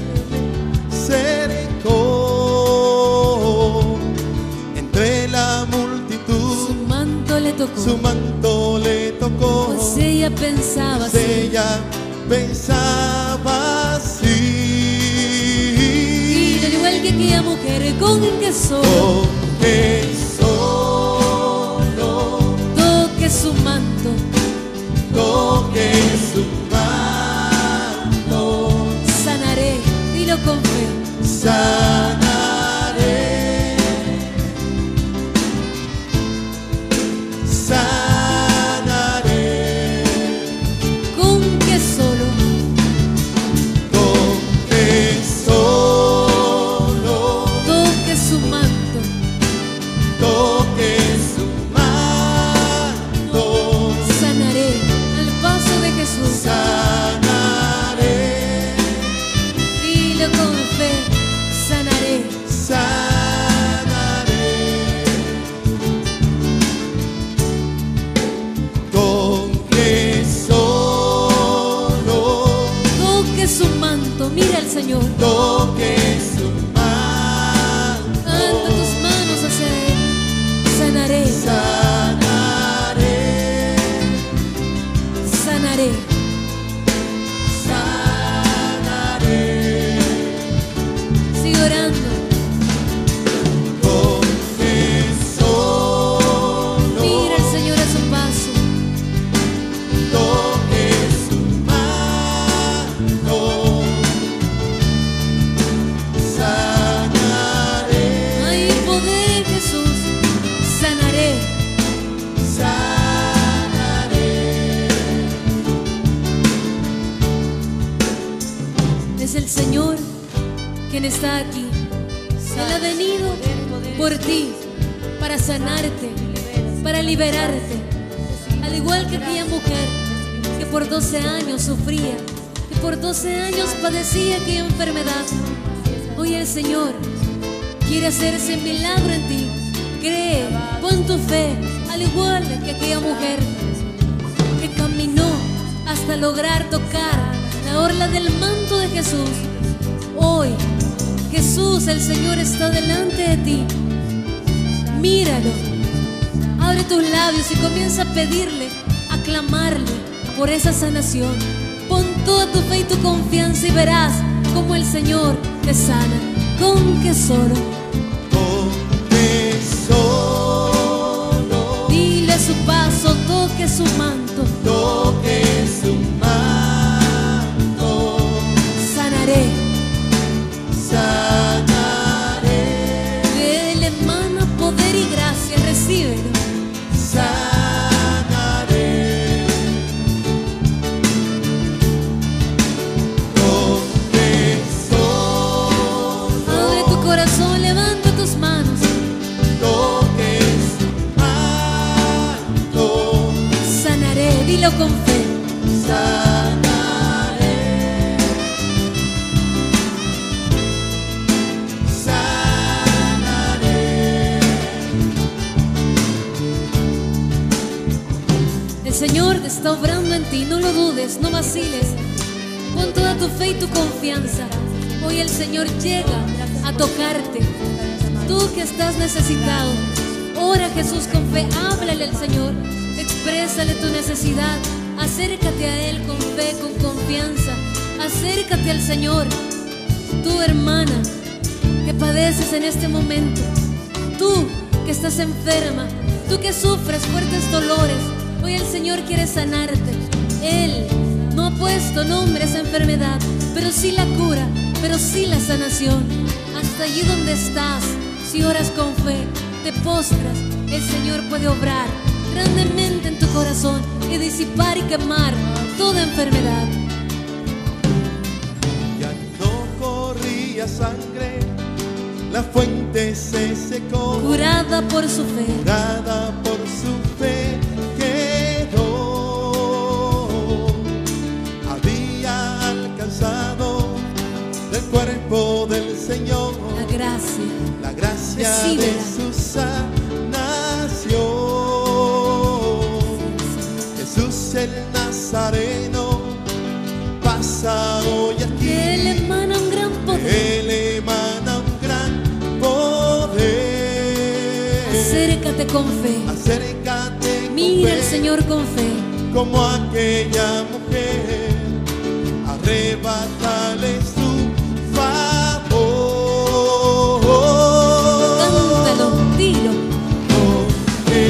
[SPEAKER 3] cercó. Entre la multitud
[SPEAKER 4] Su manto le tocó,
[SPEAKER 3] su manto le tocó,
[SPEAKER 4] pues ella pensaba
[SPEAKER 3] pues
[SPEAKER 4] así.
[SPEAKER 3] ella pensaba así.
[SPEAKER 4] Y al igual que aquella mujer, con que solo
[SPEAKER 3] Con que solo
[SPEAKER 4] toque su manto,
[SPEAKER 3] toque su mano,
[SPEAKER 4] sanaré, dilo con fe.
[SPEAKER 3] sanaré, sanaré.
[SPEAKER 4] Con que solo
[SPEAKER 3] Con que solo
[SPEAKER 4] toque su manto,
[SPEAKER 3] toque su mano,
[SPEAKER 4] sanaré al paso de Jesús.
[SPEAKER 3] sanaré,
[SPEAKER 4] Dilo con fe, sanaré.
[SPEAKER 3] sanaré. Con que solo
[SPEAKER 4] Toque su manto, mira al Señor.
[SPEAKER 3] toque su mano,
[SPEAKER 4] Anda tus manos hacia Él. Sanaré,
[SPEAKER 3] sanaré,
[SPEAKER 4] sanaré.
[SPEAKER 3] sanaré.
[SPEAKER 4] Sigue orando.
[SPEAKER 3] Con que solo
[SPEAKER 4] Mira al Señor a su paso.
[SPEAKER 3] toque su mano, sanaré,
[SPEAKER 4] Hay poder en Jesús. Sanaré.
[SPEAKER 3] sanaré.
[SPEAKER 4] Es el Señor quien está aquí. Él ha venido por ti. para sanarte, para liberarte. Al igual que aquella mujer que por doce años sufría, que por doce años padecía aquella enfermedad, hoy el Señor quiere hacer ese milagro en ti. Cree, pon tu fe, al igual que aquella mujer que caminó hasta lograr tocar la orla del manto de Jesús. Hoy Jesús, el Señor, está delante de ti. Míralo, abre tus labios y comienza a pedirle, a clamarle por esa sanación. Pon toda tu fe y tu confianza y verás cómo el Señor te sana. Con que solo,
[SPEAKER 3] con que solo
[SPEAKER 4] dile a su paso, toque su manto,
[SPEAKER 3] toque su manto,
[SPEAKER 4] sanaré,
[SPEAKER 3] sanaré,
[SPEAKER 4] de él emana poder y gracia, recíbelo.
[SPEAKER 3] sanaré, con que solo
[SPEAKER 4] Abre tu corazón, levanta tus manos,
[SPEAKER 3] toque su manto,
[SPEAKER 4] sanaré, dilo con fe.
[SPEAKER 3] sanaré, sanaré.
[SPEAKER 4] El Señor te está obrando en ti, no lo dudes, no vaciles. Pon toda tu fe y tu confianza. Hoy el Señor llega a tocarte. Tú que estás necesitado, ora a Jesús con fe, háblale al Señor, exprésale tu necesidad, acércate a Él con fe, con confianza, acércate al Señor. Tú, hermana, que padeces en este momento, tú que estás enferma, tú que sufres fuertes dolores, hoy el Señor quiere sanarte. Él no ha puesto nombre a esa enfermedad, pero sí la cura, pero sí la sanación. Hasta allí donde estás, si oras con fe, te postras, el Señor puede obrar grandemente en tu corazón y disipar y quemar toda enfermedad.
[SPEAKER 3] Ya no corría sangre, la fuente se secó,
[SPEAKER 4] Curada por su fe,
[SPEAKER 3] curada por su fe quedó. Había alcanzado del cuerpo del Señor
[SPEAKER 4] la gracia,
[SPEAKER 3] la gracia de
[SPEAKER 4] Recíbela.
[SPEAKER 3] su sanación. Jesús el Nazareno pasa hoy
[SPEAKER 4] que
[SPEAKER 3] aquí.
[SPEAKER 4] Él emana un gran poder.
[SPEAKER 3] Él emana un gran poder.
[SPEAKER 4] Acércate con fe,
[SPEAKER 3] Acércate con
[SPEAKER 4] mira al
[SPEAKER 3] fe,
[SPEAKER 4] Señor con fe.
[SPEAKER 3] como aquella mujer, arrebátale su favor.
[SPEAKER 4] Cántalo, dilo,
[SPEAKER 3] Porque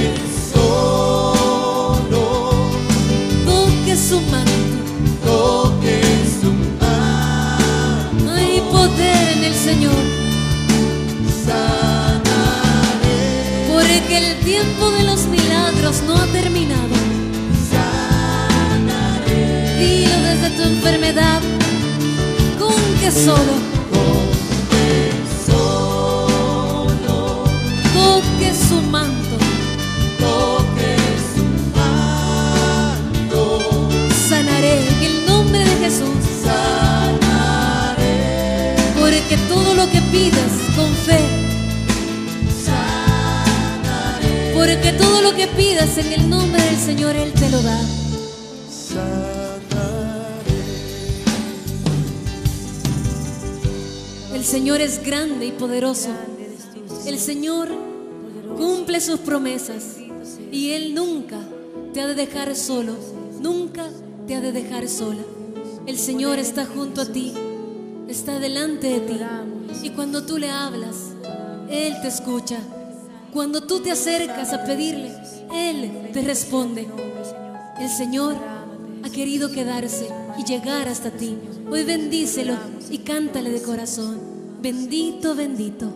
[SPEAKER 3] solo
[SPEAKER 4] toque su mano.
[SPEAKER 3] toque su mano,
[SPEAKER 4] Hay poder en el Señor,
[SPEAKER 3] sanaré,
[SPEAKER 4] porque el tiempo de los milagros no ha terminado.
[SPEAKER 3] sanaré,
[SPEAKER 4] Dilo desde tu enfermedad, con que solo
[SPEAKER 3] porque solo
[SPEAKER 4] toque su manto,
[SPEAKER 3] toque su manto,
[SPEAKER 4] sanaré en el nombre de Jesús.
[SPEAKER 3] sanaré,
[SPEAKER 4] Porque todo lo que pidas con fe,
[SPEAKER 3] sanaré,
[SPEAKER 4] porque todo lo que pidas en el nombre del Señor, Él te lo da.
[SPEAKER 3] sanaré.
[SPEAKER 4] El Señor es grande y poderoso. El Señor cumple sus promesas y Él nunca te ha de dejar solo, nunca te ha de dejar sola. El Señor está junto a ti, está delante de ti, y cuando tú le hablas, Él te escucha. Cuando tú te acercas a pedirle, Él te responde. El Señor ha querido quedarse y llegar hasta ti. Hoy bendícelo y cántale de corazón: bendito, bendito.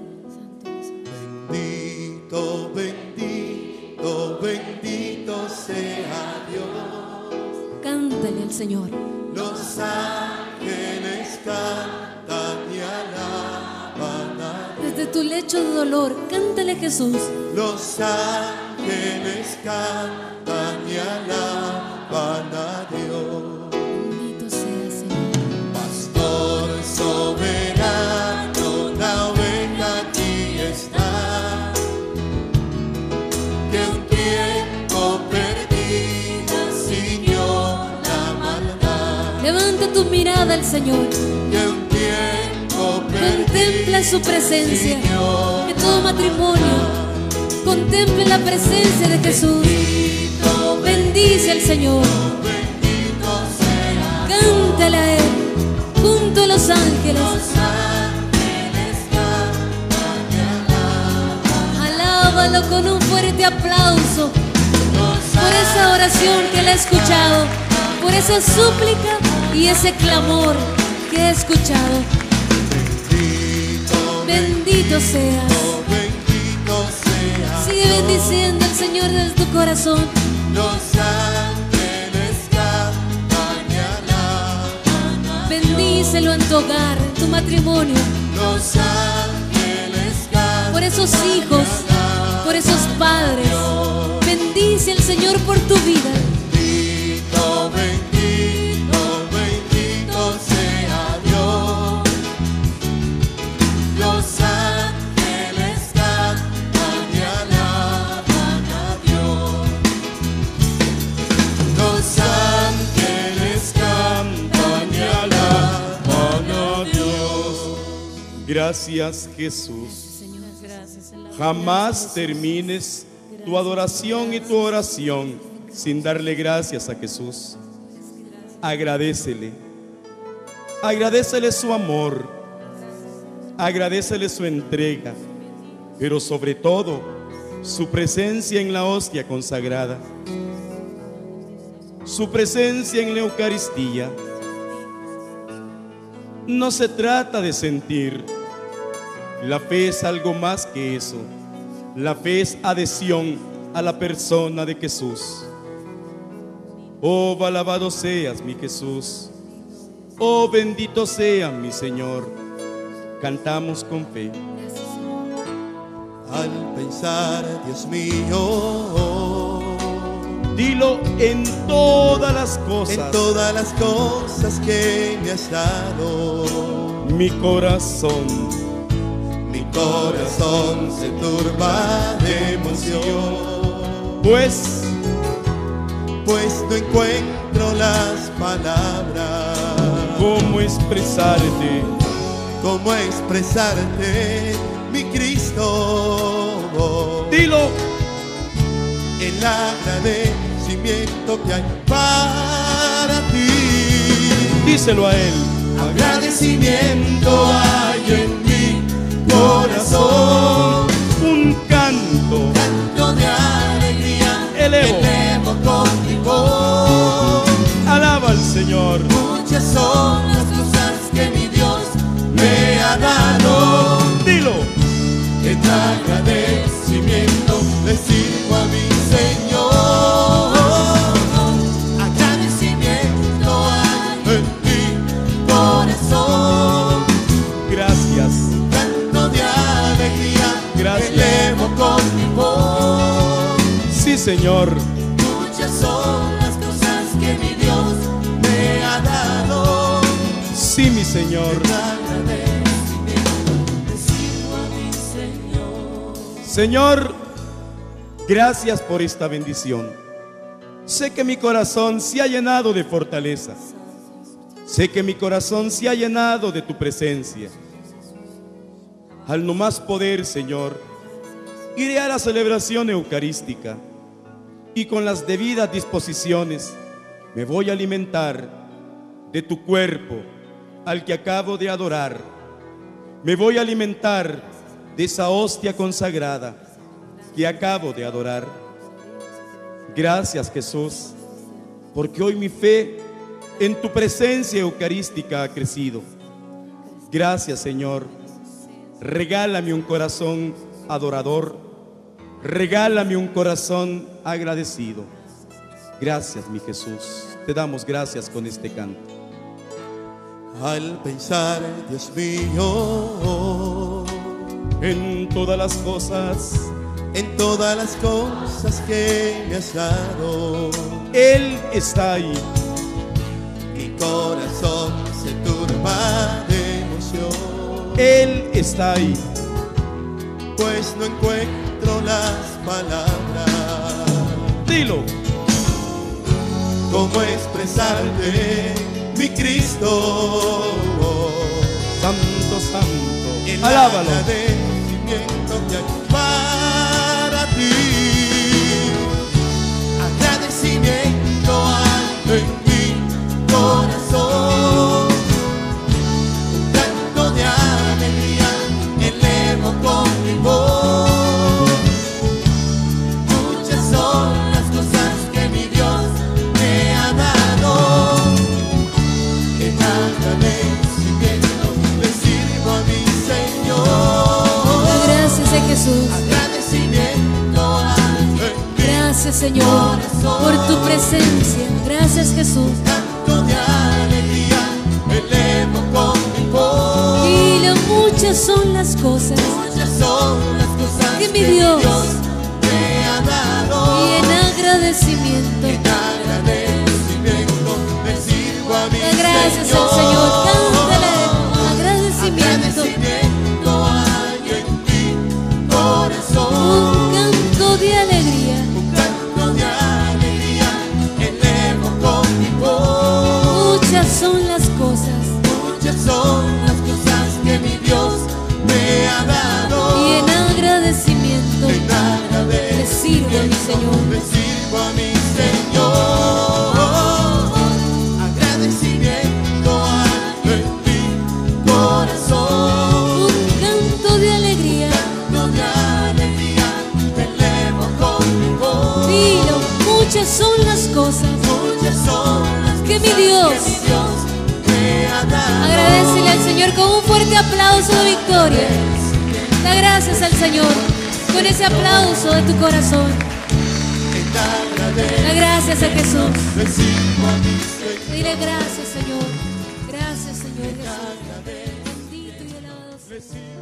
[SPEAKER 3] Bendito, bendito, bendito sea Dios.
[SPEAKER 4] Cántale al Señor.
[SPEAKER 3] Los ángeles cantan y alaban a Dios.
[SPEAKER 4] Desde tu lecho de dolor, cántale a Jesús.
[SPEAKER 3] Los ángeles cantan y alaban a Dios.
[SPEAKER 4] Bendito sea, Señor.
[SPEAKER 3] Pastor soberano, la oveja aquí está, que un tiempo perdida siguió la maldad.
[SPEAKER 4] Levanta tu mirada al Señor.
[SPEAKER 3] Que un tiempo
[SPEAKER 4] Contempla su presencia.
[SPEAKER 3] siguió
[SPEAKER 4] Que todo matrimonio contemple la presencia de Jesús. Bendice al Señor.
[SPEAKER 3] bendito sea.
[SPEAKER 4] Cántale a Él junto a los ángeles.
[SPEAKER 3] Los ángeles cantan y alaban.
[SPEAKER 4] Alábalo con un fuerte aplauso por esa oración que Él ha escuchado, por esa súplica y ese clamor que ha escuchado.
[SPEAKER 3] Bendito,
[SPEAKER 4] Bendito seas.
[SPEAKER 3] bendito sea.
[SPEAKER 4] Sigue bendiciendo al Señor desde tu corazón.
[SPEAKER 3] Los ángeles cantan y alaban.
[SPEAKER 4] Bendícelo en tu hogar, en tu matrimonio,
[SPEAKER 3] Los ángeles cantan.
[SPEAKER 4] por esos hijos, por esos padres. Bendice al Señor por tu vida.
[SPEAKER 3] Bendito, bendito, bendito sea Dios. Los ángeles cantan y alaban a Dios. Los ángeles cantan y alaban a Dios.
[SPEAKER 2] Gracias, Jesús. Jamás termines tu adoración y tu oración sin darle gracias a Jesús. Agradécele. Agradécele su amor. Agradécele su entrega. Pero sobre todo, su presencia en la hostia consagrada. Su presencia en la Eucaristía. No se trata de sentir. La fe es algo más que eso. La fe es adhesión a la persona de Jesús. Oh, alabado seas, mi Jesús. Oh, bendito sea, mi Señor. Cantamos con fe.
[SPEAKER 3] Al pensar, Dios mío,
[SPEAKER 2] Dilo en todas las cosas.
[SPEAKER 3] en todas las cosas que me has dado,
[SPEAKER 2] Mi corazón,
[SPEAKER 3] mi corazón se turba de emoción,
[SPEAKER 2] pues
[SPEAKER 3] pues no encuentro las palabras,
[SPEAKER 2] cómo expresarte.
[SPEAKER 3] cómo expresarte, mi Cristo,
[SPEAKER 2] Dilo.
[SPEAKER 3] el agradecimiento que hay para ti.
[SPEAKER 2] Díselo a Él.
[SPEAKER 3] Agradecimiento hay en mi corazón,
[SPEAKER 2] Un canto.
[SPEAKER 3] canto de alegría,
[SPEAKER 2] Elevo.
[SPEAKER 3] elevo con mi voz.
[SPEAKER 2] Alaba al Señor.
[SPEAKER 3] Muchas son las cosas que mi Dios me ha dado.
[SPEAKER 2] Dilo.
[SPEAKER 3] En agradecimiento le sirvo a mi Señor. Agradecimiento hay en mi corazón,
[SPEAKER 2] Gracias.
[SPEAKER 3] canto de alegría,
[SPEAKER 2] Gracias.
[SPEAKER 3] elevo con mi voz.
[SPEAKER 2] Sí, Señor.
[SPEAKER 3] Muchas son las cosas que mi Dios me ha dado.
[SPEAKER 2] Sí, mi Señor.
[SPEAKER 3] En agradecimiento
[SPEAKER 1] Le sirvo a mi Señor.
[SPEAKER 2] Señor, gracias por esta bendición. Sé que mi corazón se ha llenado de fortaleza. Sé que mi corazón se ha llenado de tu presencia. Al no más poder, Señor, iré a la celebración eucarística y con las debidas disposiciones me voy a alimentar de tu cuerpo al que acabo de adorar. Me voy a alimentar de esa hostia consagrada que acabo de adorar. Gracias, Jesús, porque hoy mi fe en tu presencia eucarística ha crecido. Gracias, Señor. Regálame un corazón adorador. Regálame un corazón agradecido. Gracias, mi Jesús. Te damos gracias con este canto.
[SPEAKER 3] Al pensar, Dios mío,
[SPEAKER 2] en todas las cosas,
[SPEAKER 3] en todas las cosas que me has dado.
[SPEAKER 2] Él está ahí.
[SPEAKER 3] Mi corazón se turba de emoción,
[SPEAKER 2] Él está ahí.
[SPEAKER 3] pues no encuentro las palabras.
[SPEAKER 2] Dilo.
[SPEAKER 3] ¿Cómo expresarte, mi Cristo?
[SPEAKER 2] Santo, santo.
[SPEAKER 3] El
[SPEAKER 2] Alábalo.
[SPEAKER 3] agradecimiento que hay para ti. Agradecimiento hay en mi corazón. Un canto de alegría elevo con mi voz. Muchas son las cosas que mi Dios me ha dado. En agradecimiento le sirvo a mi Señor.
[SPEAKER 4] Gracias a Jesús.
[SPEAKER 3] Agradecimiento hay en mi
[SPEAKER 4] Gracias, Señor, por tu presencia. Gracias, Jesús.
[SPEAKER 3] canto de alegría elevo con mi voz.
[SPEAKER 4] Y lo muchas son las cosas
[SPEAKER 3] Muchas son las cosas
[SPEAKER 4] que mi Dios
[SPEAKER 3] me ha dado.
[SPEAKER 4] y en agradecimiento.
[SPEAKER 3] En agradecimiento le sirvo a mi
[SPEAKER 4] Gracias
[SPEAKER 3] Señor.
[SPEAKER 4] al Señor. Cántale. Agradecimiento.
[SPEAKER 3] Agradecimiento hay en mi corazón.
[SPEAKER 4] Un canto de alegría.
[SPEAKER 3] Un canto de alegría elevo con mi voz.
[SPEAKER 4] Muchas son las cosas
[SPEAKER 3] Muchas son las cosas que mi Dios me ha dado.
[SPEAKER 4] y en agradecimiento
[SPEAKER 3] En
[SPEAKER 4] le sirvo a mi Señor.
[SPEAKER 3] le sirvo a mi Señor. Agradecimiento hay en mi corazón.
[SPEAKER 4] Un canto de alegría.
[SPEAKER 3] Canto de alegría elevo con mi voz.
[SPEAKER 4] Dilo, muchas son las cosas
[SPEAKER 3] Muchas son las
[SPEAKER 4] que mi
[SPEAKER 3] cosas
[SPEAKER 4] Dios.
[SPEAKER 3] que mi Dios me ha dado.
[SPEAKER 4] Agradecele al Señor con un fuerte aplauso de victoria. Da gracias al Señor con ese aplauso de tu corazón.
[SPEAKER 3] En
[SPEAKER 4] Da gracias a Jesús.
[SPEAKER 3] le sirvo a mi Señor.
[SPEAKER 4] Dile gracias, Señor. Gracias, Señor Jesús. Bendito y alabado sea.